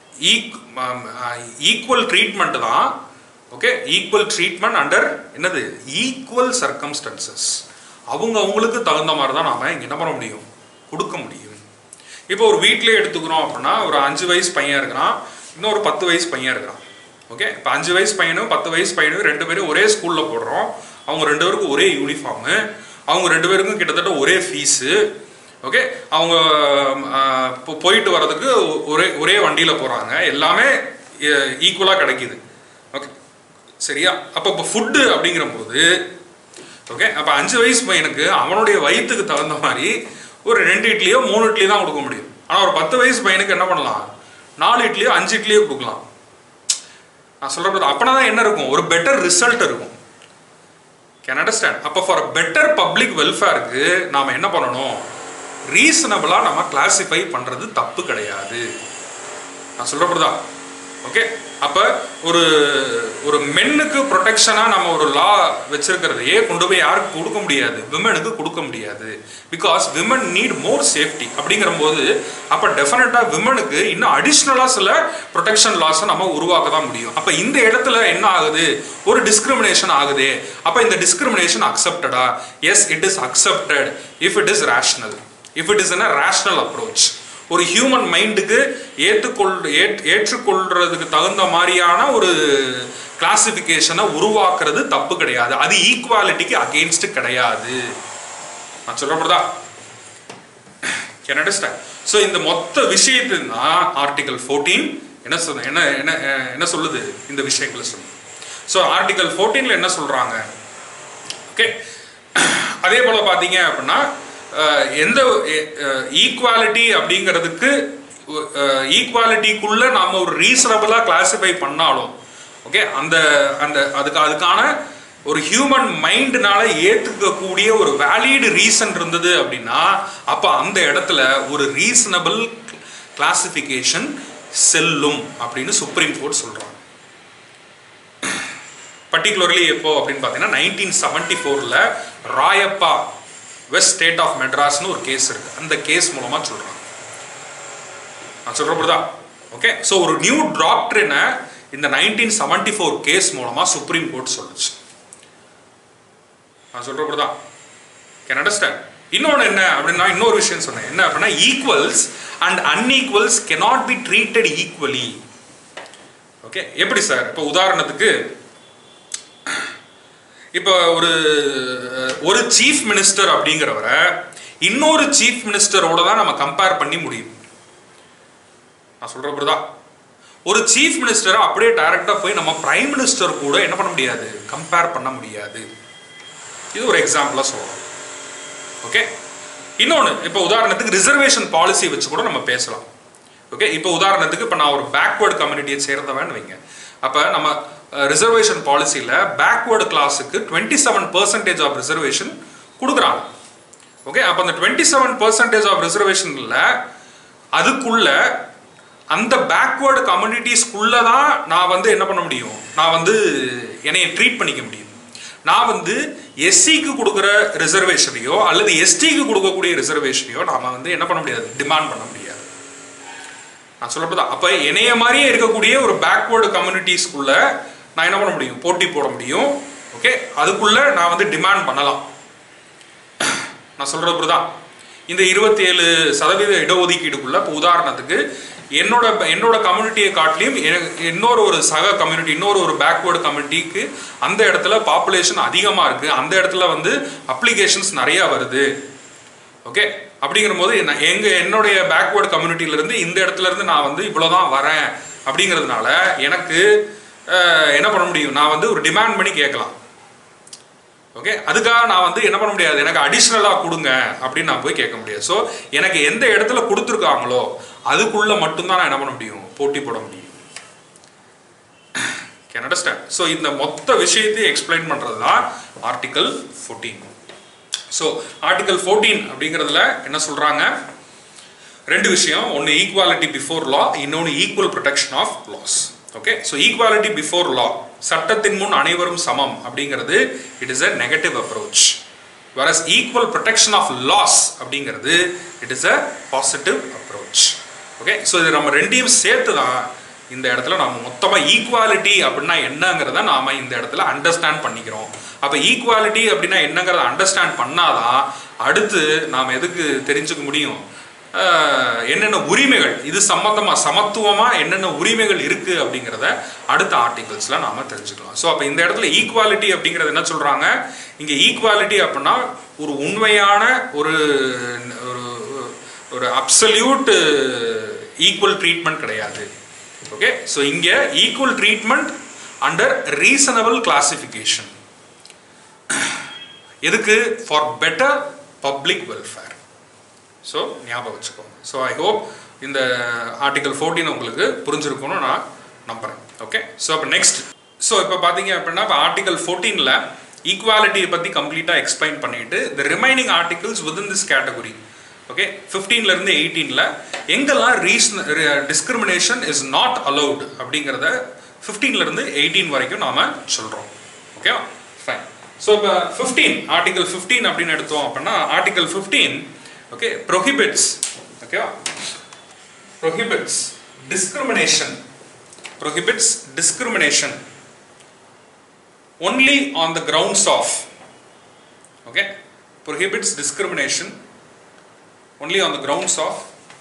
ஈக்குவல் ட்ரீட்மெண்ட் தான். ஓகே, ஈக்குவல் ட்ரீட்மெண்ட் அண்டர் என்னது, ஈக்குவல் சர்க்கம்ஸ்டன்சஸ். அவங்க அவங்களுக்கு தகுந்த மாதிரி தான் நாம இங்க என்ன பண்ண முடியும், கொடுக்க முடியும். இப்போ ஒரு வீட்டிலே எடுத்துக்கிறோம் அப்படின்னா ஒரு அஞ்சு வயசு பையன் இருக்கிறான், இன்னொரு பத்து வயசு பையன் இருக்கிறான். ஓகே, இப்போ அஞ்சு வயசு பையனும் பத்து வயசு பையனும் ரெண்டு பேரும் ஒரே ஸ்கூல்ல போடுறோம். அவங்க ரெண்டு பேருக்கும் ஒரே யூனிஃபார்மு, அவங்க ரெண்டு பேருக்கும் கிட்டத்தட்ட ஒரே ஃபீஸு. ஓகே, அவங்க போயிட்டு வர்றதுக்கு ஒரே ஒரே வண்டியில போறாங்க, எல்லாமே ஈக்குவலா கிடைக்குது. ஓகே, சரியா? அப்போ இப்போ ஃபுட்டு அப்படிங்கிற போது ஓகே, அப்போ அஞ்சு வயசு பையனுக்கு அவனுடைய வயிற்றுக்கு தகுந்த மாதிரி ஒரு ரெண்டு இட்லியோ மூணு இட்லியோ தான் கொடுக்க முடியும். ஆனால் ஒரு பத்து வயசு பையனுக்கு என்ன பண்ணலாம், நாலு இட்லியோ அஞ்சு இட்லியோ கொடுக்கலாம். நான் சொல்றது அப்பனா தான் என்ன இருக்கும், ஒரு பெட்டர் ரிசல்ட் இருக்கும். Can understand? அப்போ ஃபார் பெட்டர் பப்ளிக் வெல்ஃபேருக்கு நாம என்ன பண்ணணும், ரீசனபிளா நம்ம கிளாசிஃபை பண்றது தப்பு கிடையாது. நான் சொல்றதுதான். ஓகே, அப்ப ஒரு ஒரு மென்னுக்கு ப்ரொடெக்ஷனா நம்ம ஒரு லா வச்சிருக்கிறதையே கொண்டு போய் யாருக்கு கொடுக்க முடியாது, விமனுக்கு கொடுக்க முடியாது. Because women need more safety. அப்படிங்கிற போது அப்ப டெஃபினட்டா விமனுக்கு இன்னும் அடிஷ்னலா சில ப்ரொடெக்ஷன் லாஸ் நம்ம உருவாக்க தான் முடியும். அப்ப இந்த இடத்துல என்ன ஆகுது, ஒரு டிஸ்கிரிமினேஷன் ஆகுது. அப்ப இந்த டிஸ்கிரிமினேஷன் அக்செப்டடா? Yes, it is accepted if it is rational, if it is in a rational approach. ஒரு ஹியூமன் மைண்டுக்கு ஏற்றுக்கொள் ஏற்றுக்கொள்றதுக்கு தகுந்த மாதிரியான ஒரு கிளாசிபிகேஷனை உருவாக்குறது தப்பு கிடையாது. அது ஈக்குவாலிட்டிக்கு அகெயின்ஸ்ட் கிடையாது. நான் சொல்றப்படா கேன் அண்டர்ஸ்டாண்ட்? ஸோ இந்த மொத்த விஷயத்துக்கு தான் ஆர்டிகல் ஃபோர்டீன் என்ன சொல்ல என்ன என்ன என்ன சொல்லுது, இந்த விஷயங்களை சொல்லுது. ஸோ ஆர்டிகல் ஃபோர்டீன்ல என்ன சொல்றாங்க? ஓகே, அதே போல பாத்தீங்க அப்படின்னா எந்த ஈக்குவாலிட்டி அப்படிங்கிறதுக்கு ஈக்குவாலிட்டிக்குள்ள நாம ஒரு ரீசனபிளா கிளாசிஃபை பண்ணாலும் ஓகே, அந்த அந்த அதுக்கு அதுக்கான ஒரு ஹியூமன் மைண்ட்னால ஏற்றுக்கக்கூடிய ஒரு வேலிட் ரீசன் இருந்தது அப்படின்னா அப்ப அந்த இடத்துல ஒரு ரீசனபிள் கிளாசிஃபிகேஷன் செல்லும் அப்படின்னு சுப்ரீம் கோர்ட் சொல்றாங்க. பர்டிகுலர்லி எப்போ அப்படின்னு பார்த்தீங்கன்னா நைன்டீன் செவன்டி ஃபோர்ல ராயப்பா வெஸ்ட் ஸ்டேட் ஆஃப் மெட்ராஸ்னு ஒரு கேஸ் இருக்கு. அந்த கேஸ் மூலமா சொல்றாங்க. நான் சொல்றப்படா. ஓகே, ஸோ ஒரு நியூ டாக்ட்ரினை இந்த நைன்டீன் செவன்டி ஃபோர் கேஸ் மூலமா சுப்ரீம் கோர்ட் சொல்லுச்சு. நான் சொல்றப்படா. Can understand? இன்னொன்று என்ன அப்படின்னா இன்னொரு விஷயம் சொன்னேன். என்ன அப்படின்னா equals and unequals cannot be treated equally. Okay, எப்படி சார்? இப்போ உதாரணத்துக்கு இப்போ ஒரு ஒரு சீஃப் மினிஸ்டர் அப்படிங்கிறவரை இன்னொரு சீஃப் மினிஸ்டரோட தான் நம்ம கம்பேர் பண்ணி முடியும். நான் சொல்றப்பதான் ஒரு சீஃப் மினிஸ்டரை அப்படியே டைரக்டா போய் நம்ம பிரைம் மினிஸ்டர் கூட என்ன பண்ண முடியாது, கம்பேர் பண்ண முடியாது. இது ஒரு எக்ஸாம்பிளா சொல்றோம். ஓகே, இன்னொன்று இப்போ உதாரணத்துக்கு ரிசர்வேஷன் பாலிசி வச்சு கூட நம்ம பேசலாம். ஓகே, இப்போ உதாரணத்துக்கு இப்போ நான் ஒரு பேக்வேர்டு கம்யூனிட்டியை சேர்ந்தவன் வைங்க. அப்போ நம்ம ரிசர்வேஷன் பாலிசியில் பேக்வேர்டு கிளாஸுக்கு twenty seven percentage of reservation கொடுக்குறாங்க. ஓகே, அப்போ அந்த டுவெண்ட்டி செவன் பர்சன்டேஜ் ஆஃப் ரிசர்வேஷன்ல அதுக்குள்ள அந்த பேக்வேர்டு கம்யூனிட்டிஸ்குள்ள தான் நான் வந்து என்ன பண்ண முடியும், நான் வந்து என்னைய ட்ரீட் பண்ணிக்க முடியும். நான் வந்து எஸ்சிக்கு கொடுக்குற ரிசர்வேஷனையோ அல்லது எஸ்டிக்கு கொடுக்கக்கூடிய ரிசர்வேஷனையோ நாம வந்து என்ன பண்ண முடியாது, டிமாண்ட் பண்ண முடியாது. நான் சொல்லப்பதான் அப்ப என்னைய மாதிரியே இருக்கக்கூடிய ஒரு பேக்வேர்டு கம்யூனிட்டிஸ்குள்ள நான் என்ன பண்ண முடியும், போட்டி போட முடியும். ஓகே, அதுக்குள்ள நான் வந்து டிமாண்ட் பண்ணலாம். நான் சொல்றது தான் இந்த இருபத்தி ஏழு சதவீத இடஒதுக்கீடுக்குள்ள இப்போ உதாரணத்துக்கு என்னோட என்னோட கம்யூனிட்டியை காட்டிலையும் இன்னொரு ஒரு சக கம்யூனிட்டி இன்னொரு ஒரு பேக்வேர்டு கம்யூனிட்டிக்கு அந்த இடத்துல பாப்புலேஷன் அதிகமா இருக்கு, அந்த இடத்துல வந்து அப்ளிகேஷன்ஸ் நிறைய வருது. ஓகே, அப்படிங்கிற போது எங்க என்னுடைய பேக்வேர்டு கம்யூனிட்டியில இருந்து இந்த இடத்துல இருந்து நான் வந்து இவ்வளவுதான் வரேன் அப்படிங்கிறதுனால எனக்கு என்ன பண்ண முடியும், நான் வந்து ஒரு டிமாண்ட் பண்ணி கேட்கலாம். ஓகே, அதுக்காக நான் வந்து என்ன பண்ண முடியாது, எனக்கு அடிஷ்னலாக கொடுங்க அப்படின்னு நான் போய் கேட்க முடியாது. ஸோ எனக்கு எந்த இடத்துல கொடுத்துருக்காங்களோ அதுக்குள்ள மட்டும்தான் நான் என்ன பண்ண முடியும், போட்டி போட முடியும். Can understand? ஸோ இந்த மொத்த விஷயத்தையும் எக்ஸ்பிளைன் பண்ணுறது தான் article fourteen. So article fourteen அப்படிங்கிறதுல என்ன சொல்கிறாங்க, ரெண்டு விஷயம். ஒன்று ஈக்குவாலிட்டி பிஃபோர் லா, இன்னொன்று equal protection of laws. Okay, so equality before law, சட்டத்தின் முன் அனைவரும் சமம் அப்படிங்கிறது it is a negative approach. whereas equal protection of laws அப்படிங்கிறது it is a positive approach. Okay, so இது நம்ம ரெண்டையும் சேர்த்து தான் இந்த இடத்துல நம்ம மொத்தமாக ஈக்குவாலிட்டி அப்படின்னா என்னங்கிறத நாம இந்த இடத்துல அண்டர்ஸ்டாண்ட் பண்ணிக்கிறோம். அப்போ ஈக்குவாலிட்டி அப்படின்னா என்னங்கிறத அண்டர்ஸ்டாண்ட் பண்ணாதான் அடுத்து நாம் எதுக்கு தெரிஞ்சுக்க முடியும், என்னென்ன உரிமைகள் இது சம்பந்தமா சமத்துவமா என்னென்ன உரிமைகள் இருக்கு அப்படிங்கிறத அடுத்த ஆர்டிகல்ஸ்ல நாம தெரிஞ்சுக்கலாம். ஸோ அப்போ இந்த இடத்துல ஈக்குவாலிட்டி அப்படிங்கிறது என்ன சொல்றாங்க, இங்க ஈக்குவாலிட்டி அப்படின்னா ஒரு உண்மையான ஒரு ஒரு அப்சல்யூட் ஈக்குவல் ட்ரீட்மெண்ட் கிடையாது. ஓகே, ஸோ இங்க equal treatment under reasonable classification. எதுக்கு? For better public welfare. So ஞாபகம் வச்சுக்கோங்க. ஸோ ஐ ஹோப் இந்த ஆர்டிகல் ஃபோர்டீன் உங்களுக்கு புரிஞ்சிருக்கும்னு நான் நம்புகிறேன். ஓகே, ஸோ அப்போ நெக்ஸ்ட், ஸோ இப்போ பார்த்தீங்க அப்படின்னா இப்போ ஆர்டிகல் ஃபோர்டீனில் ஈக்குவாலிட்டியை பற்றி கம்ப்ளீட்டாக எக்ஸ்பிளைன் பண்ணிட்டு the remaining articles within this category. Okay, ஃபிஃப்டீன்லேருந்து எயிட்டீனில் எங்கெல்லாம் reason discrimination is not allowed அப்படிங்கிறத ஃபிஃப்டீன்லேருந்து எயிட்டீன் வரைக்கும் நாம் சொல்கிறோம். ஓகேவா, ஃபைன். ஸோ இப்போ ஃபிஃப்டீன் ஆர்டிகல் ஃபிஃப்டீன் அப்படின்னு எடுத்தோம் அப்படின்னா article fifteen okay prohibits okay prohibits discrimination prohibits discrimination only on the grounds of okay prohibits discrimination only on the grounds of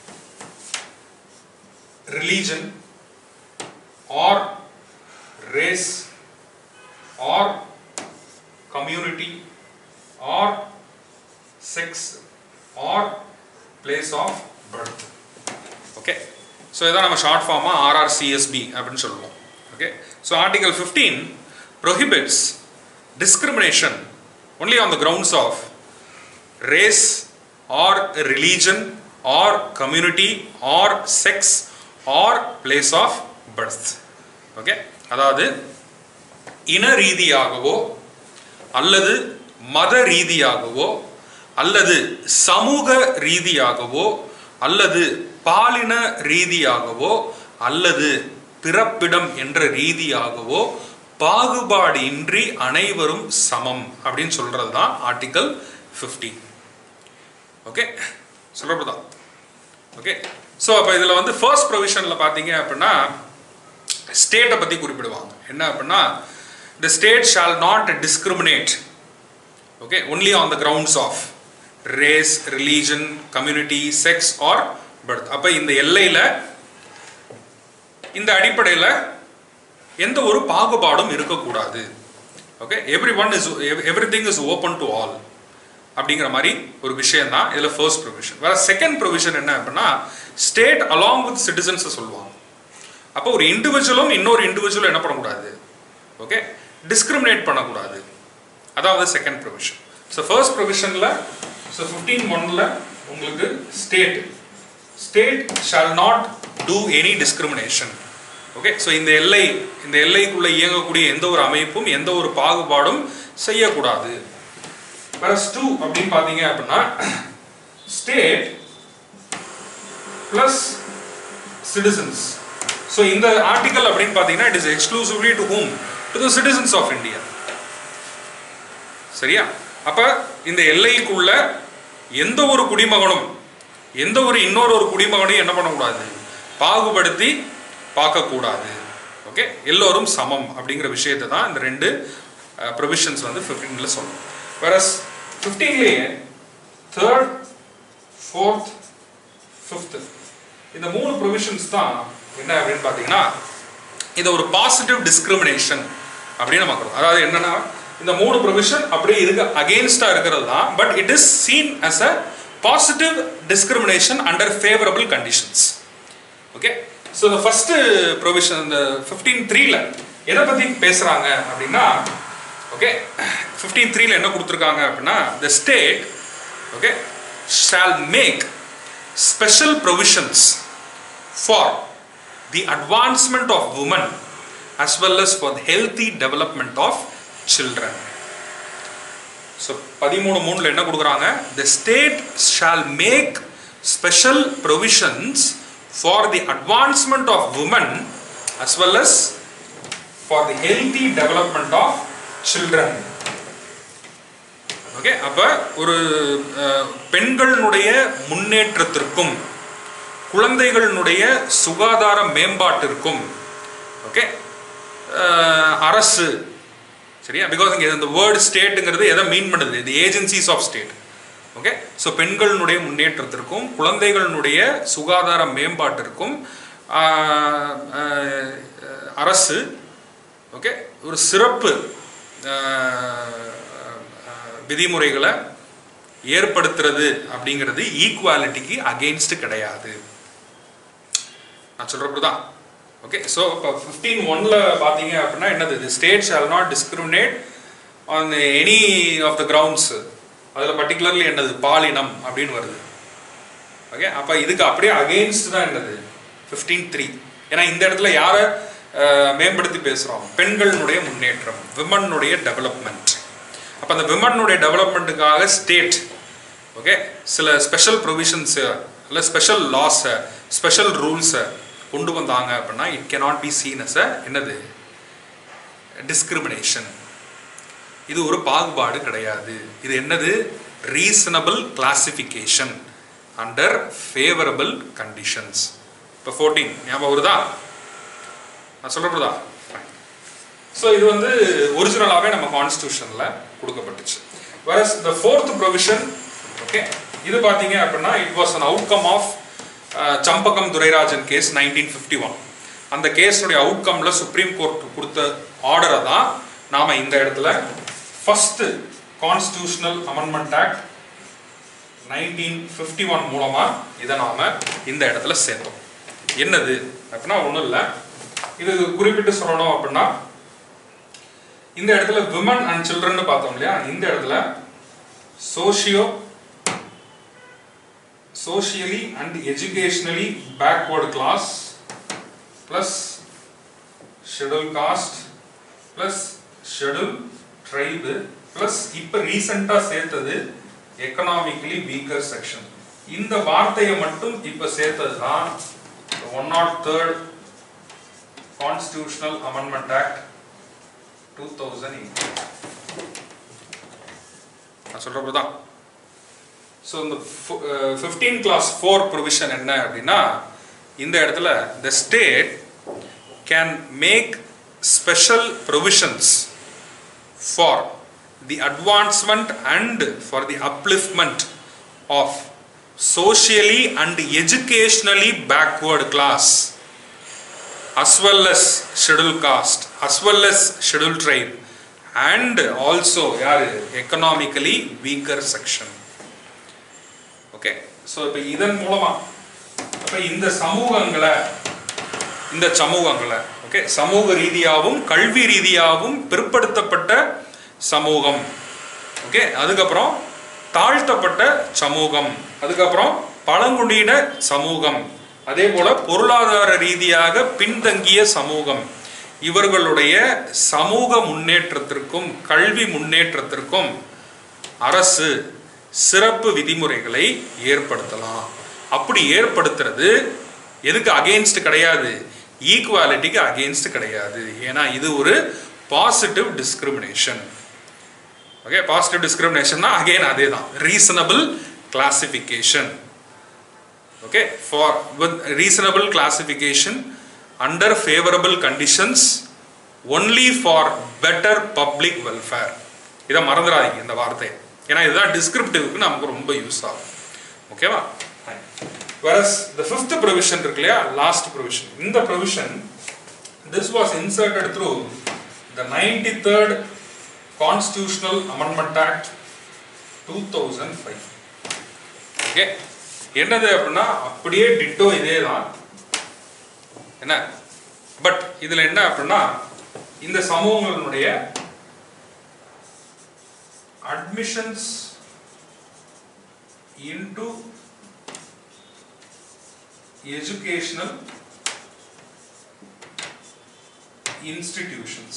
religion or race or community or sex or place of birth. Okay, so இதான் நம்ம short ஃபார்மா R R C S B அப்படின்னு சொல்லுவோம். Okay, so article fifteen prohibits discrimination only on the grounds of race or religion or community or sex or place of birth. Okay, அதாவது இன ரீதியாகவோ அல்லது மத ரீதியாகவோ அல்லது சமூக ரீதியாகவோ அல்லது பாலின ரீதியாகவோ அல்லது பிறப்பிடம் என்ற ரீதியாகவோ பாகுபாடு இன்றி அனைவரும் சமம் அப்படின்னு சொல்றது தான் ஆர்டிகல் ஃபிஃப்டீன். ஓகே, சொல்றதுதான். ஓகே, ஸோ அப்போ இதில் வந்து ஃபர்ஸ்ட் ப்ரொவிஷனில் பார்த்தீங்க அப்படின்னா ஸ்டேட்டை பற்றி குறிப்பிடுவாங்க. என்ன அப்படின்னா the state shall not discriminate okay only on the grounds of race, religion, community, sex or birth. அப்ப இந்த எல்லையில இந்த அடிப்படையில் எந்த ஒரு பாகுபாடும் இருக்கக்கூடாது. Okay, everyone is everything is open to all அப்படிங்கிற மாதிரி ஒரு விஷயம் தான் இதுல ஃபர்ஸ்ட் ப்ரொவிஷன். வேற செகண்ட் ப்ரொவிஷன் என்ன அப்படின்னா ஸ்டேட் along with citizens சொல்லுவாங்க. அப்போ ஒரு இண்டிவிஜுவலும் இன்னொரு இண்டிவிஜுவலும் என்ன பண்ணக்கூடாது, ஓகே, டிஸ்கிரிமினேட் பண்ணக்கூடாது. அதாவது செகண்ட் ப்ரொவிஷன். ஸோ ஃபர்ஸ்ட் ப்ரொவிஷனில் ஸோ ஃபிஃப்டீன் ஒன்ல உங்களுக்கு state state shall not do any discrimination. Okay, so இந்த எல்லை இந்த எல்லைக்குள்ளே இயங்கக்கூடிய எந்த ஒரு அமைப்பும் எந்த ஒரு பாகுபாடும் செய்யக்கூடாது. ப்ளஸ் டூ அப்படின்னு பார்த்தீங்க அப்படின்னா ஸ்டேட் ப்ளஸ் சிட்டிசன்ஸ். ஸோ இந்த ஆர்டிகல் அப்படின்னு பார்த்தீங்கன்னா it is exclusively to hmm, to the citizens of India. சரியா? அப்ப இந்த எல்லைக்குள்ள எந்த ஒரு குடிமகனும் எந்த ஒரு இன்னொரு ஒரு குடிமகனையும் என்ன பண்ணக்கூடாது, பாகுபடுத்தி பார்க்கக்கூடாது. ஓகே, எல்லோரும் சமம் அப்படிங்கிற விஷயத்தை தான் இந்த ரெண்டு ப்ரொவிஷன்ஸ் வந்து ஃபிஃப்டீன்ல சொல்லணும். வேறஸ் ஃபிஃப்டீன்லேயே தேர்ட், ஃபோர்த், ஃபிஃப்த் இந்த மூணு ப்ரொவிஷன்ஸ் தான் என்ன அப்படின்னு பார்த்தீங்கன்னா இது ஒரு பாசிட்டிவ் டிஸ்கிரிமினேஷன் அப்படின்னு நம்ம சொல்றோம். அதாவது என்னன்னா இந்த மூணு ப்ரொவிஷன் அப்படியே இருக்க அகெயின்ஸ்டா இருக்கிறது தான், but it is seen as a positive discrimination under favourable conditions. Okay, so இந்த ஃபர்ஸ்ட் ப்ரொவிஷன் இந்த ஃபிஃப்டீன் த்ரீல எதை பத்தி பேசுறாங்க அப்படின்னா ஓகே fifteen three ல என்ன கொடுத்திருக்காங்க அப்படின்னா the state okay shall make special provisions for the advancement of women as well as for the healthy development of children. So thirteen three ல என்ன கொடுக்கறாங்க the state shall make special provisions for the advancement of women as well as for the healthy development of children. Okay அப்ப ஒரு பெண்களுடைய முன்னேற்றத்திற்கும் குழந்தைகளுடைய சுகாதார மேம்பாட்டிற்கும் ஓகே அரசு சரியா பிகாஸ் இங்க இந்த வேர்ட் ஸ்டேட்ங்கிறது எதை மீன் பண்ணுது the agencies of state okay so பெண்களுடைய முன்னேற்றத்திற்கும் குழந்தைகளுடைய சுகாதார மேம்பாட்டிற்கும் அரசு ஓகே ஒரு சிறப்பு விதிமுறைகளை ஏற்படுத்துறது அப்படிங்கிறது ஈக்குவாலிட்டிக்கு அகெயின்ஸ்ட் கிடையாது. நான் சொல்றதுதான் ஓகே ஸோ இப்போ ஃபிஃப்டீன் ஒன்ல பார்த்தீங்க அப்படின்னா என்னது the state shall not discriminate on any of the grounds அதில் பர்டிகுலர்லி என்னது பாலினம் அப்படின்னு வருது ஓகே அப்போ இதுக்கு அப்படியே அகெயின்ஸ்ட் தான் என்னது ஃபிஃப்டீன் த்ரீ ஏன்னா இந்த இடத்துல யாரை மேம்படுத்தி பேசுகிறோம் பெண்களுடைய முன்னேற்றம் விமனுடைய டெவலப்மெண்ட். அப்போ அந்த விமனுடைய டெவலப்மெண்ட்டுக்காக ஸ்டேட் ஓகே சில ஸ்பெஷல் ப்ரொவிஷன்ஸு இல்லை ஸ்பெஷல் லாஸை ஸ்பெஷல் ரூல்ஸை கொண்டு வந்தாங்க அப்படின்னா it cannot be seen as a என்னது டிஸ்கிரிமினேஷன். இது ஒரு பாகுபாடு கிடையாது. இது என்னது reasonable classification under favourable conditions. இப்போ ஃபோர்டீன் ஞாபகம் வருதா நான் சொல்றதா ஸோ இது வந்து ஒரிஜினலாகவே நம்ம கான்ஸ்டியூஷனில் கொடுக்கப்பட்டுச்சு. whereas the fourth provision okay இது பார்த்தீங்க அப்படின்னா it was an outcome of Champakam Dorairajan case nineteen fifty one. அந்த கேஸுடைய அவுட்கம்ல சுப்ரீம் கோர்ட் கொடுத்த ஆர்டரை தான் நாம இந்த இடத்துல first constitutional amendment act nineteen fifty one மூலமா இதை நாம இந்த இடத்துல சேர்த்தோம். என்னது அப்படின்னா ஒன்றும் இல்லை இது குறிப்பிட்டு சொல்லணும் அப்படின்னா இந்த இடத்துல விமன் அண்ட் சில்ட்ரன் பார்த்தோம் இல்லையா இந்த இடத்துல socio socially and educationally backward class plus scheduled caste plus scheduled tribe plus இப்ப ரீசெண்டா சேர்த்தது economically weaker section. இந்த வார்த்தையை மட்டும் இப்ப சேர்த்தது தான் one oh third Constitutional Amendment Act two thousand eight. நான் சொல்றது தான். So இந்த fifteen class four provision என்ன அப்படின்னா இந்த இடத்துல the state can make special provisions for the advancement and for the upliftment of socially and educationally backward class as well as scheduled caste as well as scheduled tribe and also யாரு economically weaker section. Okay so இப்போ இதன் மூலமா அப்போ இந்த சமூகங்களை இந்த சமூகங்களை okay சமூக ரீதியாகவும் கல்வி ரீதியாகவும் பிற்படுத்தப்பட்ட சமூகம் ஓகே அதுக்கப்புறம் தாழ்த்தப்பட்ட சமூகம் அதுக்கப்புறம் பழங்குடியின சமூகம் அதே போல பொருளாதார ரீதியாக பின்தங்கிய சமூகம் இவர்களுடைய சமூக முன்னேற்றத்திற்கும் கல்வி முன்னேற்றத்திற்கும் அரசு சிறப்பு விதிமுறைகளை ஏற்படுத்தலாம். அப்படி ஏற்படுத்துறது எதுக்கு அகெயின்ஸ்ட் கிடையாது ஈக்குவாலிட்டிக்கு அகெயின்ஸ்ட் கிடையாது. ஏன்னா இது ஒரு பாசிட்டிவ் டிஸ்கிரிமினேஷன். ஓகே பாசிட்டிவ் டிஸ்கிரிமினேஷன்னா அகைன் அதே தான் reasonable classification. Okay for with reasonable classification under favourable conditions only for better public welfare. இதை மறந்துடாதீங்க இந்த வார்த்தை ஏன்னா இதுதான் டிஸ்கிரிப்டிவ்க்கு நமக்கு ரொம்ப யூஸ் ஆகும். ஓகேவா whereas the fifth provision இருக்கு இல்லையா last provision இந்த provision this was inserted through the ninety-third Constitutional Amendment Act two thousand five. Okay என்னது அப்படின்னா அப்படியே டிட்டோ இதே தான் என்ன பட் இதுல என்ன அப்படின்னா இந்த சமூகங்களுடைய admissions into educational institutions.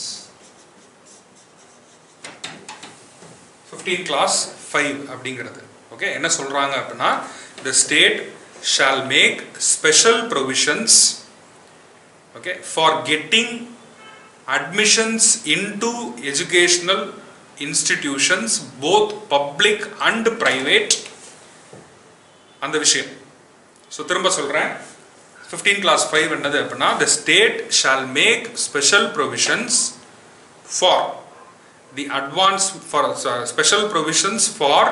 fifteen class five அப்படிங்கிறது. ஓகே, என்ன சொல்றாங்க அப்படின்னா, the state shall make special provisions, okay, for getting admissions into educational institutions, both public and private. அந்த விஷயம். ஸோ திரும்ப சொல்றேன், fifteen class five என்னது அப்படின்னா, the state shall make special provisions for the advance for uh, special provisions for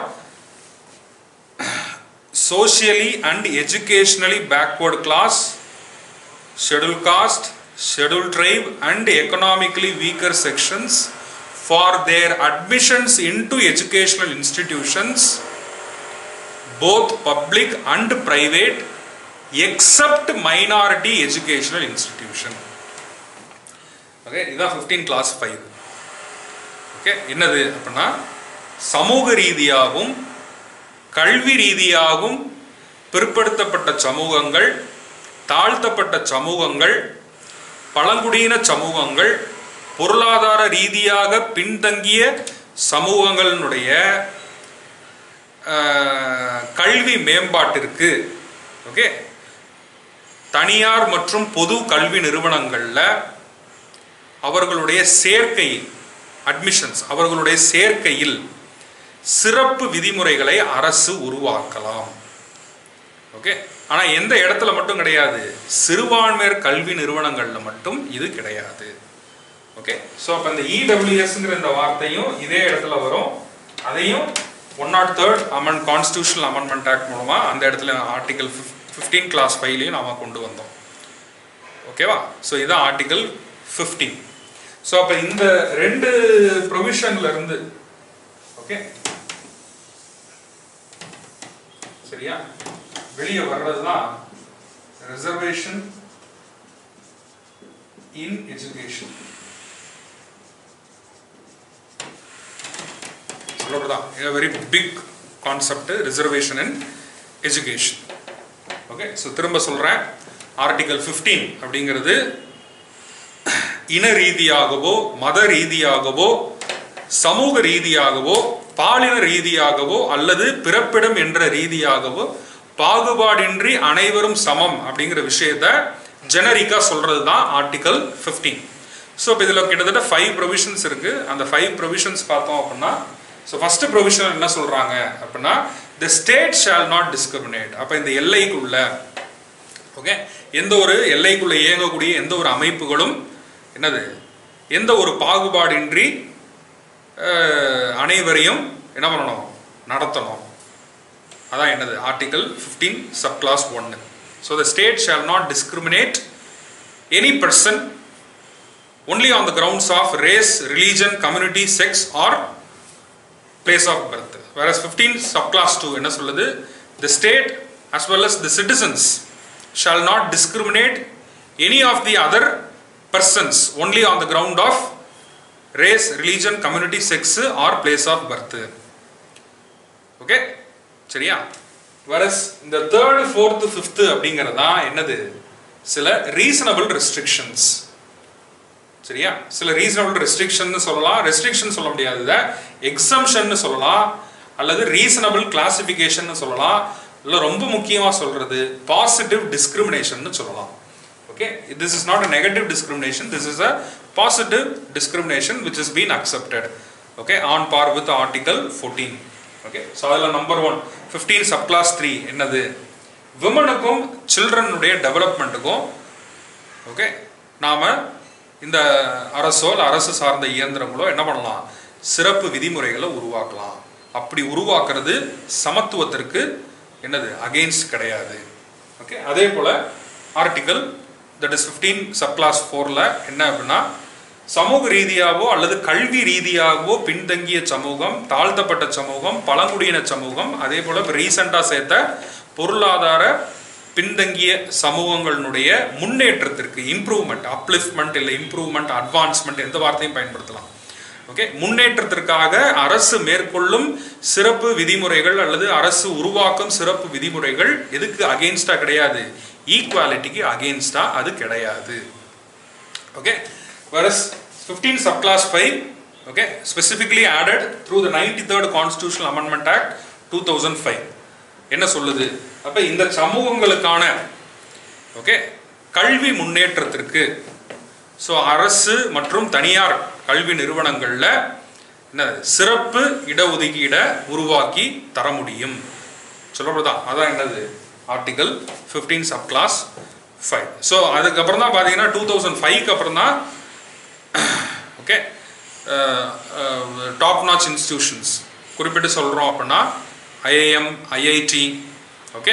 socially and educationally backward class, scheduled caste, scheduled tribe and economically weaker sections for their admissions into educational institutions, both public and private, except minority educational institution. Okay, இதுதான் fifteen class five. Okay, என்னது அப்படின்னா, சமூக ரீதியாகவும் கல்வி ரீதியாகவும் பிற்படுத்தப்பட்ட சமூகங்கள், தாழ்த்தப்பட்ட சமூகங்கள், பழங்குடியின சமூகங்கள், பொருளாதார ரீதியாக பின்தங்கிய சமூகங்களினுடைய கல்வி மேம்பாட்டிற்கு, ஓகே, தனியார் மற்றும் பொது கல்வி நிறுவனங்களில் அவர்களுடைய சேர்க்கை அட்மிஷன்ஸ் அவர்களுடைய சேர்க்கையில் சிறப்பு விதிமுறைகளை அரசு உருவாக்கலாம். ஓகே, ஆனால் எந்த இடத்துல மட்டும் கிடையாது, சிறுபான்மையர் கல்வி நிறுவனங்களில் மட்டும் இது கிடையாது. ஓகே, ஸோ அப்போ இந்த இடபிள்யூஎஸ்ங்கிற இந்த வார்த்தையும் இதே இடத்துல வரும். அதையும் one not third amend constitutional amendment act மூலமாக அந்த இடத்துல ஆர்டிகல் ஃபிஃப்டீன் கிளாஸ் ஃபைவ்லையும் நாம் கொண்டு வந்தோம். ஓகேவா? ஸோ இதுதான் ஆர்டிகல் ஃபிஃப்டீன். ஸோ அப்போ இந்த ரெண்டு ப்ரொவிஷன்ல இருந்து, ஓகே, சரியா, வெளியே வர்றது தான் ரிசர்வேஷன் இன் எஜுகேஷன். சொல்லப்படுதா? Very big concept, reservation in education. Okay, so திரும்ப சொல்றேன், ஆர்டிகல் ஃபிஃப்டீன் அப்படிங்கிறது இன ரீதியாகவோ மத ரீதியாகவோ சமூக ரீதியாகவோ பாலின ரீதியாகவோ அல்லது பிறப்பிடம் என்ற ரீதியாகவோ பாகுபாடின்றி அனைவரும் சமம் அப்படிங்கிற விஷயத்த ஜெனரிக்கா சொல்றது தான் ஆர்டிகல் ஃபிஃப்டீன். ஸோ இப்போ இதில் கிட்டத்தட்ட ஃபைவ் ப்ரொவிஷன்ஸ் இருக்கு. அந்த ஃபைவ் ப்ரொவிஷன்ஸ் பார்த்தோம் அப்படின்னா, ஸோ ஃபர்ஸ்ட் ப்ரொவிஷன் என்ன சொல்றாங்க அப்படின்னா, the state shall not discriminate. அப்போ இந்த எல்லைக்குள்ள, ஓகே, எந்த ஒரு எல்லைக்குள்ள இயங்கக்கூடிய எந்த ஒரு அமைப்புகளும் என்னது, எந்த ஒரு பாகுபாடின்றி அனைவரையும் என்ன பண்ணணும், நடத்தணும். அதான் என்னது ஆர்டிகல் ஃபிஃப்டீன் சப் கிளாஸ் ஒன்னு. So the state shall not discriminate any person only on the grounds of race, religion, community, sex or place of birth. Whereas fifteen subclass two என்ன சொல்லுது, the state as well as the citizens shall not discriminate any of the other persons only on the ground of race, religion, community, sex or place of birth. Okay, சரியா? Whereas இந்த third, fourth, fifth அப்படிங்கறதா என்னது, சில reasonable restrictions. சரியா? சில reasonable restriction சொல்லலாம், restriction சொல்ல முடியாத எக்ஸம்ஷன் சொல்லலாம், அல்லது ரீசனபிள் கிளாசிபிகேஷன் சொல்லலாம், இல்ல ரொம்ப முக்கியமா சொல்றது பாசிட்டிவ் டிஸ்கிரிமினேஷன் சொல்லலாம். Okay, this is not a negative discrimination, this is a positive discrimination which has been accepted, okay, on par with article fourteen. Okay, so adala number one fifteen subclass three என்னது, விமனுக்கும் சில்ட்ரனுடைய டெவலப்மெண்ட்டுக்கும், okay, நாம இந்த அரசோ அரசு சார்ந்த இயந்திரங்களோ என்ன பண்ணலாம், சிறப்பு விதிமுறைகளை உருவாக்கலாம். அப்படி உருவாக்குறது சமத்துவத்திற்கு என்னது அகைன்ஸ்ட் கிடையாது. ஓகே, அதே போல article that is fifteen sub clause ஃபோர்ல என்ன அப்படின்னா, சமூக ரீதியாகவோ அல்லது கல்வி ரீதியாகவோ பின்தங்கிய சமூகம், தாழ்த்தப்பட்ட சமூகம், பழங்குடியின சமூகம், அதே போல ரீசெண்டா சேர்த்த பொருளாதார பின்தங்கிய சமூகங்களுடைய முன்னேற்றத்திற்கு, இம்ப்ரூவ்மெண்ட், அப்லிஃப்ட்மெண்ட் இல்லை இம்ப்ரூவ்மெண்ட், அட்வான்ஸ்மெண்ட் எந்த வார்த்தையும் பயன்படுத்தலாம். ஓகே, முன்னேற்றத்திற்காக அரசு மேற்கொள்ளும் சிறப்பு விதிமுறைகள் அல்லது அரசு உருவாக்கும் சிறப்பு விதிமுறைகள் எதுக்கு அகெயின்ஸ்டா கிடையாது? ஈக்குவாலிட்டிக்கு அகெயின்ஸ்டா அது கிடையாது. Okay, whereas fifteen subclass five, okay, specifically added through the ninety-third Constitutional Amendment Act two thousand five. என்ன சொல்லுது? அப்ப இந்த சமூகங்களுக்கான ஓகே கல்வி முன்னேற்றத்திற்கு சோ அரசு மற்றும் தனியார் கல்வி நிறுவனங்கள்ல என்ன சிறப்பு இடஒதுக்கீடை உருவாக்கி தர முடியும் சொல்லப்படுதா. அதான் என்னது article fifteen subclass five. So அதுக்கப்புறம் தான் பார்த்தீங்கன்னா டூ தௌசண்ட் ஃபைவ்க்கு அப்புறம் தான் ஓகே டாப் நாச் இன்ஸ்டிடியூஷன்ஸ் குறிப்பிட்டு சொல்கிறோம் அப்படின்னா ஐஐஎம், ஐஐடி, ஓகே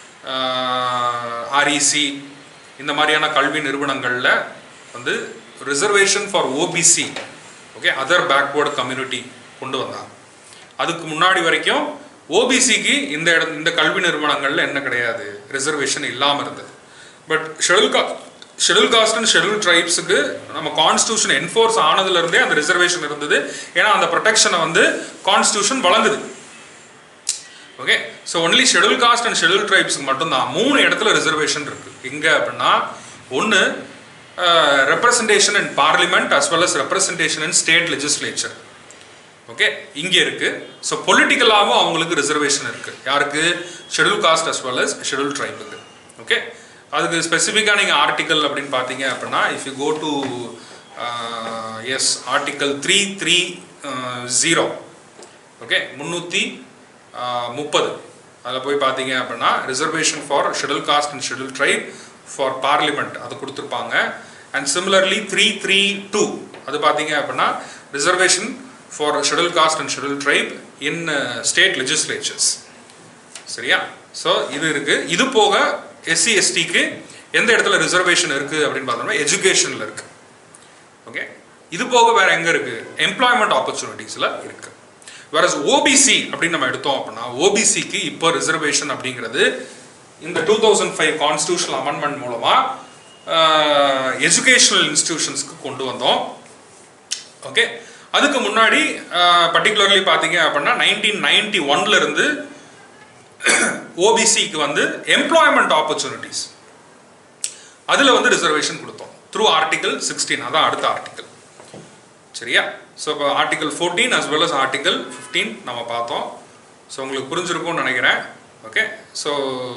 ஆர்இசி இந்த மாதிரியான கல்வி நிறுவனங்களில் வந்து reservation for OBC, okay other backward community கொண்டு வந்தாங்க. அதுக்கு முன்னாடி வரைக்கும் ஓபிசிக்கு இந்த இட இந்த கல்வி நிறுவனங்களில் என்ன கிடையாது, ரிசர்வேஷன் இல்லாமல் இருந்தது. பட் ஷெட்யூல் கா ஷெட்யூல் காஸ்ட் அண்ட் ஷெட்யூல் ட்ரைப்ஸுக்கு நம்ம கான்ஸ்டியூஷன் என்ஃபோர்ஸ் ஆனதுலேருந்தே அந்த ரிசர்வேஷன் இருந்தது. ஏன்னா அந்த ப்ரொடெக்ஷனை வந்து கான்ஸ்டியூஷன் வழங்குது. Okay, so only schedule caste and schedule ட்ரைப்ஸுக்கு மட்டும்தான் மூணு இடத்துல ரிசர்வேஷன் இருக்குது. எங்கே அப்படின்னா ஒன்று representation in parliament as well as representation in state legislature. Okay, இங்கே இருக்கு. ஸோ பொலிட்டிக்கலாகவும் அவங்களுக்கு ரிசர்வேஷன் இருக்கு. யாருக்கு? Schedule caste as well as schedule ட்ரைபுக்கு. ஓகே, அதுக்கு ஸ்பெசிஃபிக்காக நீங்கள் ஆர்டிக்கல் அப்படின்னு பார்த்தீங்க அப்படின்னா if you go to S article three three zero okay முந்நூற்றி முப்பது அதில் போய் பார்த்தீங்க அப்படின்னா reservation for schedule caste and schedule tribe for parliament அது கொடுத்துருப்பாங்க. And similarly three three two அது பார்த்தீங்க அப்படின்னா reservation for schedule caste and schedule tribe in state legislatures. சரியா? ஸோ இது இருக்கு. இது போக எஸ்சி எஸ்டிக்கு எந்த இடத்துல ரிசர்வேஷன் இருக்கு அப்படின்னு பார்த்தோம்னா எஜுகேஷன்ல இருக்கு. ஓகே, இது போக வேற எங்க இருக்கு? எம்ப்ளாய்மெண்ட் ஆப்பர்ச்சுனிட்டிஸ்ல இருக்கு. வேற ஓபிசி அப்படின்னு நம்ம எடுத்தோம் அப்படின்னா ஓபிசிக்கு இப்போ ரிசர்வேஷன் அப்படிங்கிறது இந்த two thousand five constitutional amendment மூலமா எஜுகேஷனல் இன்ஸ்டிடியூஷன்ஸ்க்கு கொண்டு வந்தோம். ஓகே, அதுக்கு முன்னாடி பர்டிகுலர்லி பார்த்தீங்க அப்படின்னா நைன்டீன் நைன்டி ஒன்ல இருந்து ஓபிசிக்கு வந்து எம்ப்ளாய்மெண்ட் ஆப்பர்ச்சுனிட்டிஸ் அதுல வந்து ரிசர்வேஷன் கொடுத்தோம் த்ரூ ஆர்டிகல் சிக்ஸ்டீன். அதான் அடுத்த ஆர்டிகல். சரியா? ஸோ இப்போ article fourteen as well as article fifteen நம்ம பார்த்தோம். ஸோ உங்களுக்கு புரிஞ்சிருக்கும்னு நினைக்கிறேன். ஓகே, ஸோ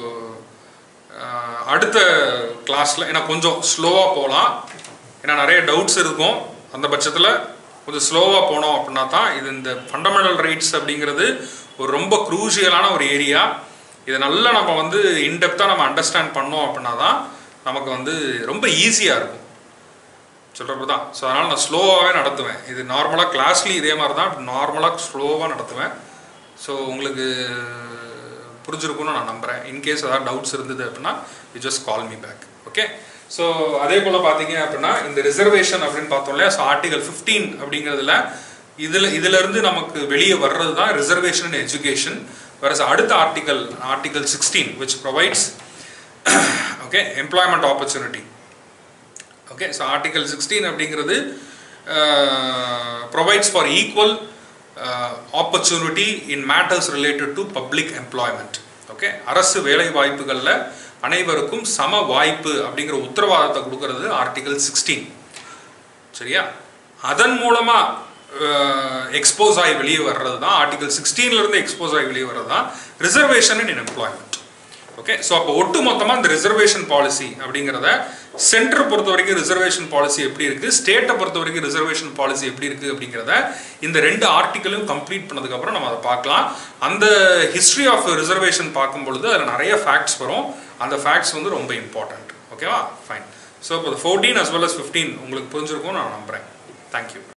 அடுத்த கிளாஸில் ஏன்னா கொஞ்சம் ஸ்லோவாக போகலாம், ஏன்னா நிறைய டவுட்ஸ் இருக்கும். அந்த பட்சத்தில் கொஞ்சம் ஸ்லோவாக போனோம் அப்படின்னா தான் இது இந்த ஃபண்டமெண்டல் ரைட்ஸ் அப்படிங்கிறது ஒரு ரொம்ப க்ரூஷியலான ஒரு ஏரியா. இதை நல்லா நம்ம வந்து இன்டெப்த்தாக நம்ம அண்டர்ஸ்டாண்ட் பண்ணோம் அப்படின்னா தான் நமக்கு வந்து ரொம்ப ஈஸியாக இருக்கும் சொல்கிறப்ப தான். ஸோ அதனால் நான் ஸ்லோவாகவே நடத்துவேன். இது நார்மலாக கிளாஸ்லேயும் இதே மாதிரி தான் நார்மலாக ஸ்லோவாக நடத்துவேன். ஸோ உங்களுக்கு புரிஞ்சிருக்கும்னு நான் நம்புகிறேன். இன்கேஸ் ஏதாவது டவுட்ஸ் இருந்தது அப்படின்னா you just call me back. Okay, so அதே போல் பார்த்தீங்க அப்படின்னா இந்த ரிசர்வேஷன் அப்படின்னு பார்த்தோம் இல்லையா, ஸோ ஆர்டிகல் ஃபிஃப்டீன் அப்படிங்கிறதுல இதில் இதிலிருந்து நமக்கு வெளியே வர்றது தான் ரிசர்வேஷன் இன் எஜுகேஷன். வேற அடுத்த article article sixteen which provides okay employment opportunity. Okay, so article sixteen அப்படிங்கிறது provides for equal opportunity in matters related to public employment. Okay, அரசு வேலை வாய்ப்புகளில் அனைவருக்கும் சம வாய்ப்பு அப்படிங்கிற உத்தரவாதத்தை கொடுக்கறது ஆர்டிகல் சிக்ஸ்டீன். சரியா? அதன் மூலமா எக்ஸ்போஸ் ஆகி வெளியே வர்றது தான் ஆர்டிகல் சிக்ஸ்டீன்ல இருந்து எக்ஸ்போஸ் ஆகி வெளியே வர்றது தான் reservation in employment. Okay, so அப்போ ஒட்டு மொத்தமாக இந்த ரிசர்வேஷன் பாலிசி அப்படிங்கிறத சென்டர் பொறுத்த வரைக்கும் ரிசர்வேஷன் பாலிசி எப்படி இருக்கு, ஸ்டேட்டை பொறுத்த வரைக்கும் ரிசர்வேஷன் பாலிசி எப்படி இருக்கு அப்படிங்கிறத இந்த ரெண்டு ஆர்டிக்கலும் கம்ப்ளீட் பண்ணதுக்கப்புறம் நம்ம அதை பார்க்கலாம். அந்த ஹிஸ்ட்ரி ஆஃப் ரிசர்வேஷன் பார்க்கும் பொழுது அதில் நிறைய ஃபேக்ட்ஸ் வரும். அந்த ஃபேக்ட்ஸ் வந்து ரொம்ப இம்பார்ட்டன்ட். ஓகேவா? ஃபைன். ஸோ இப்போ fourteen as well as fifteen உங்களுக்கு புரிஞ்சிருக்கும் நான் நம்புகிறேன். தேங்க்யூ.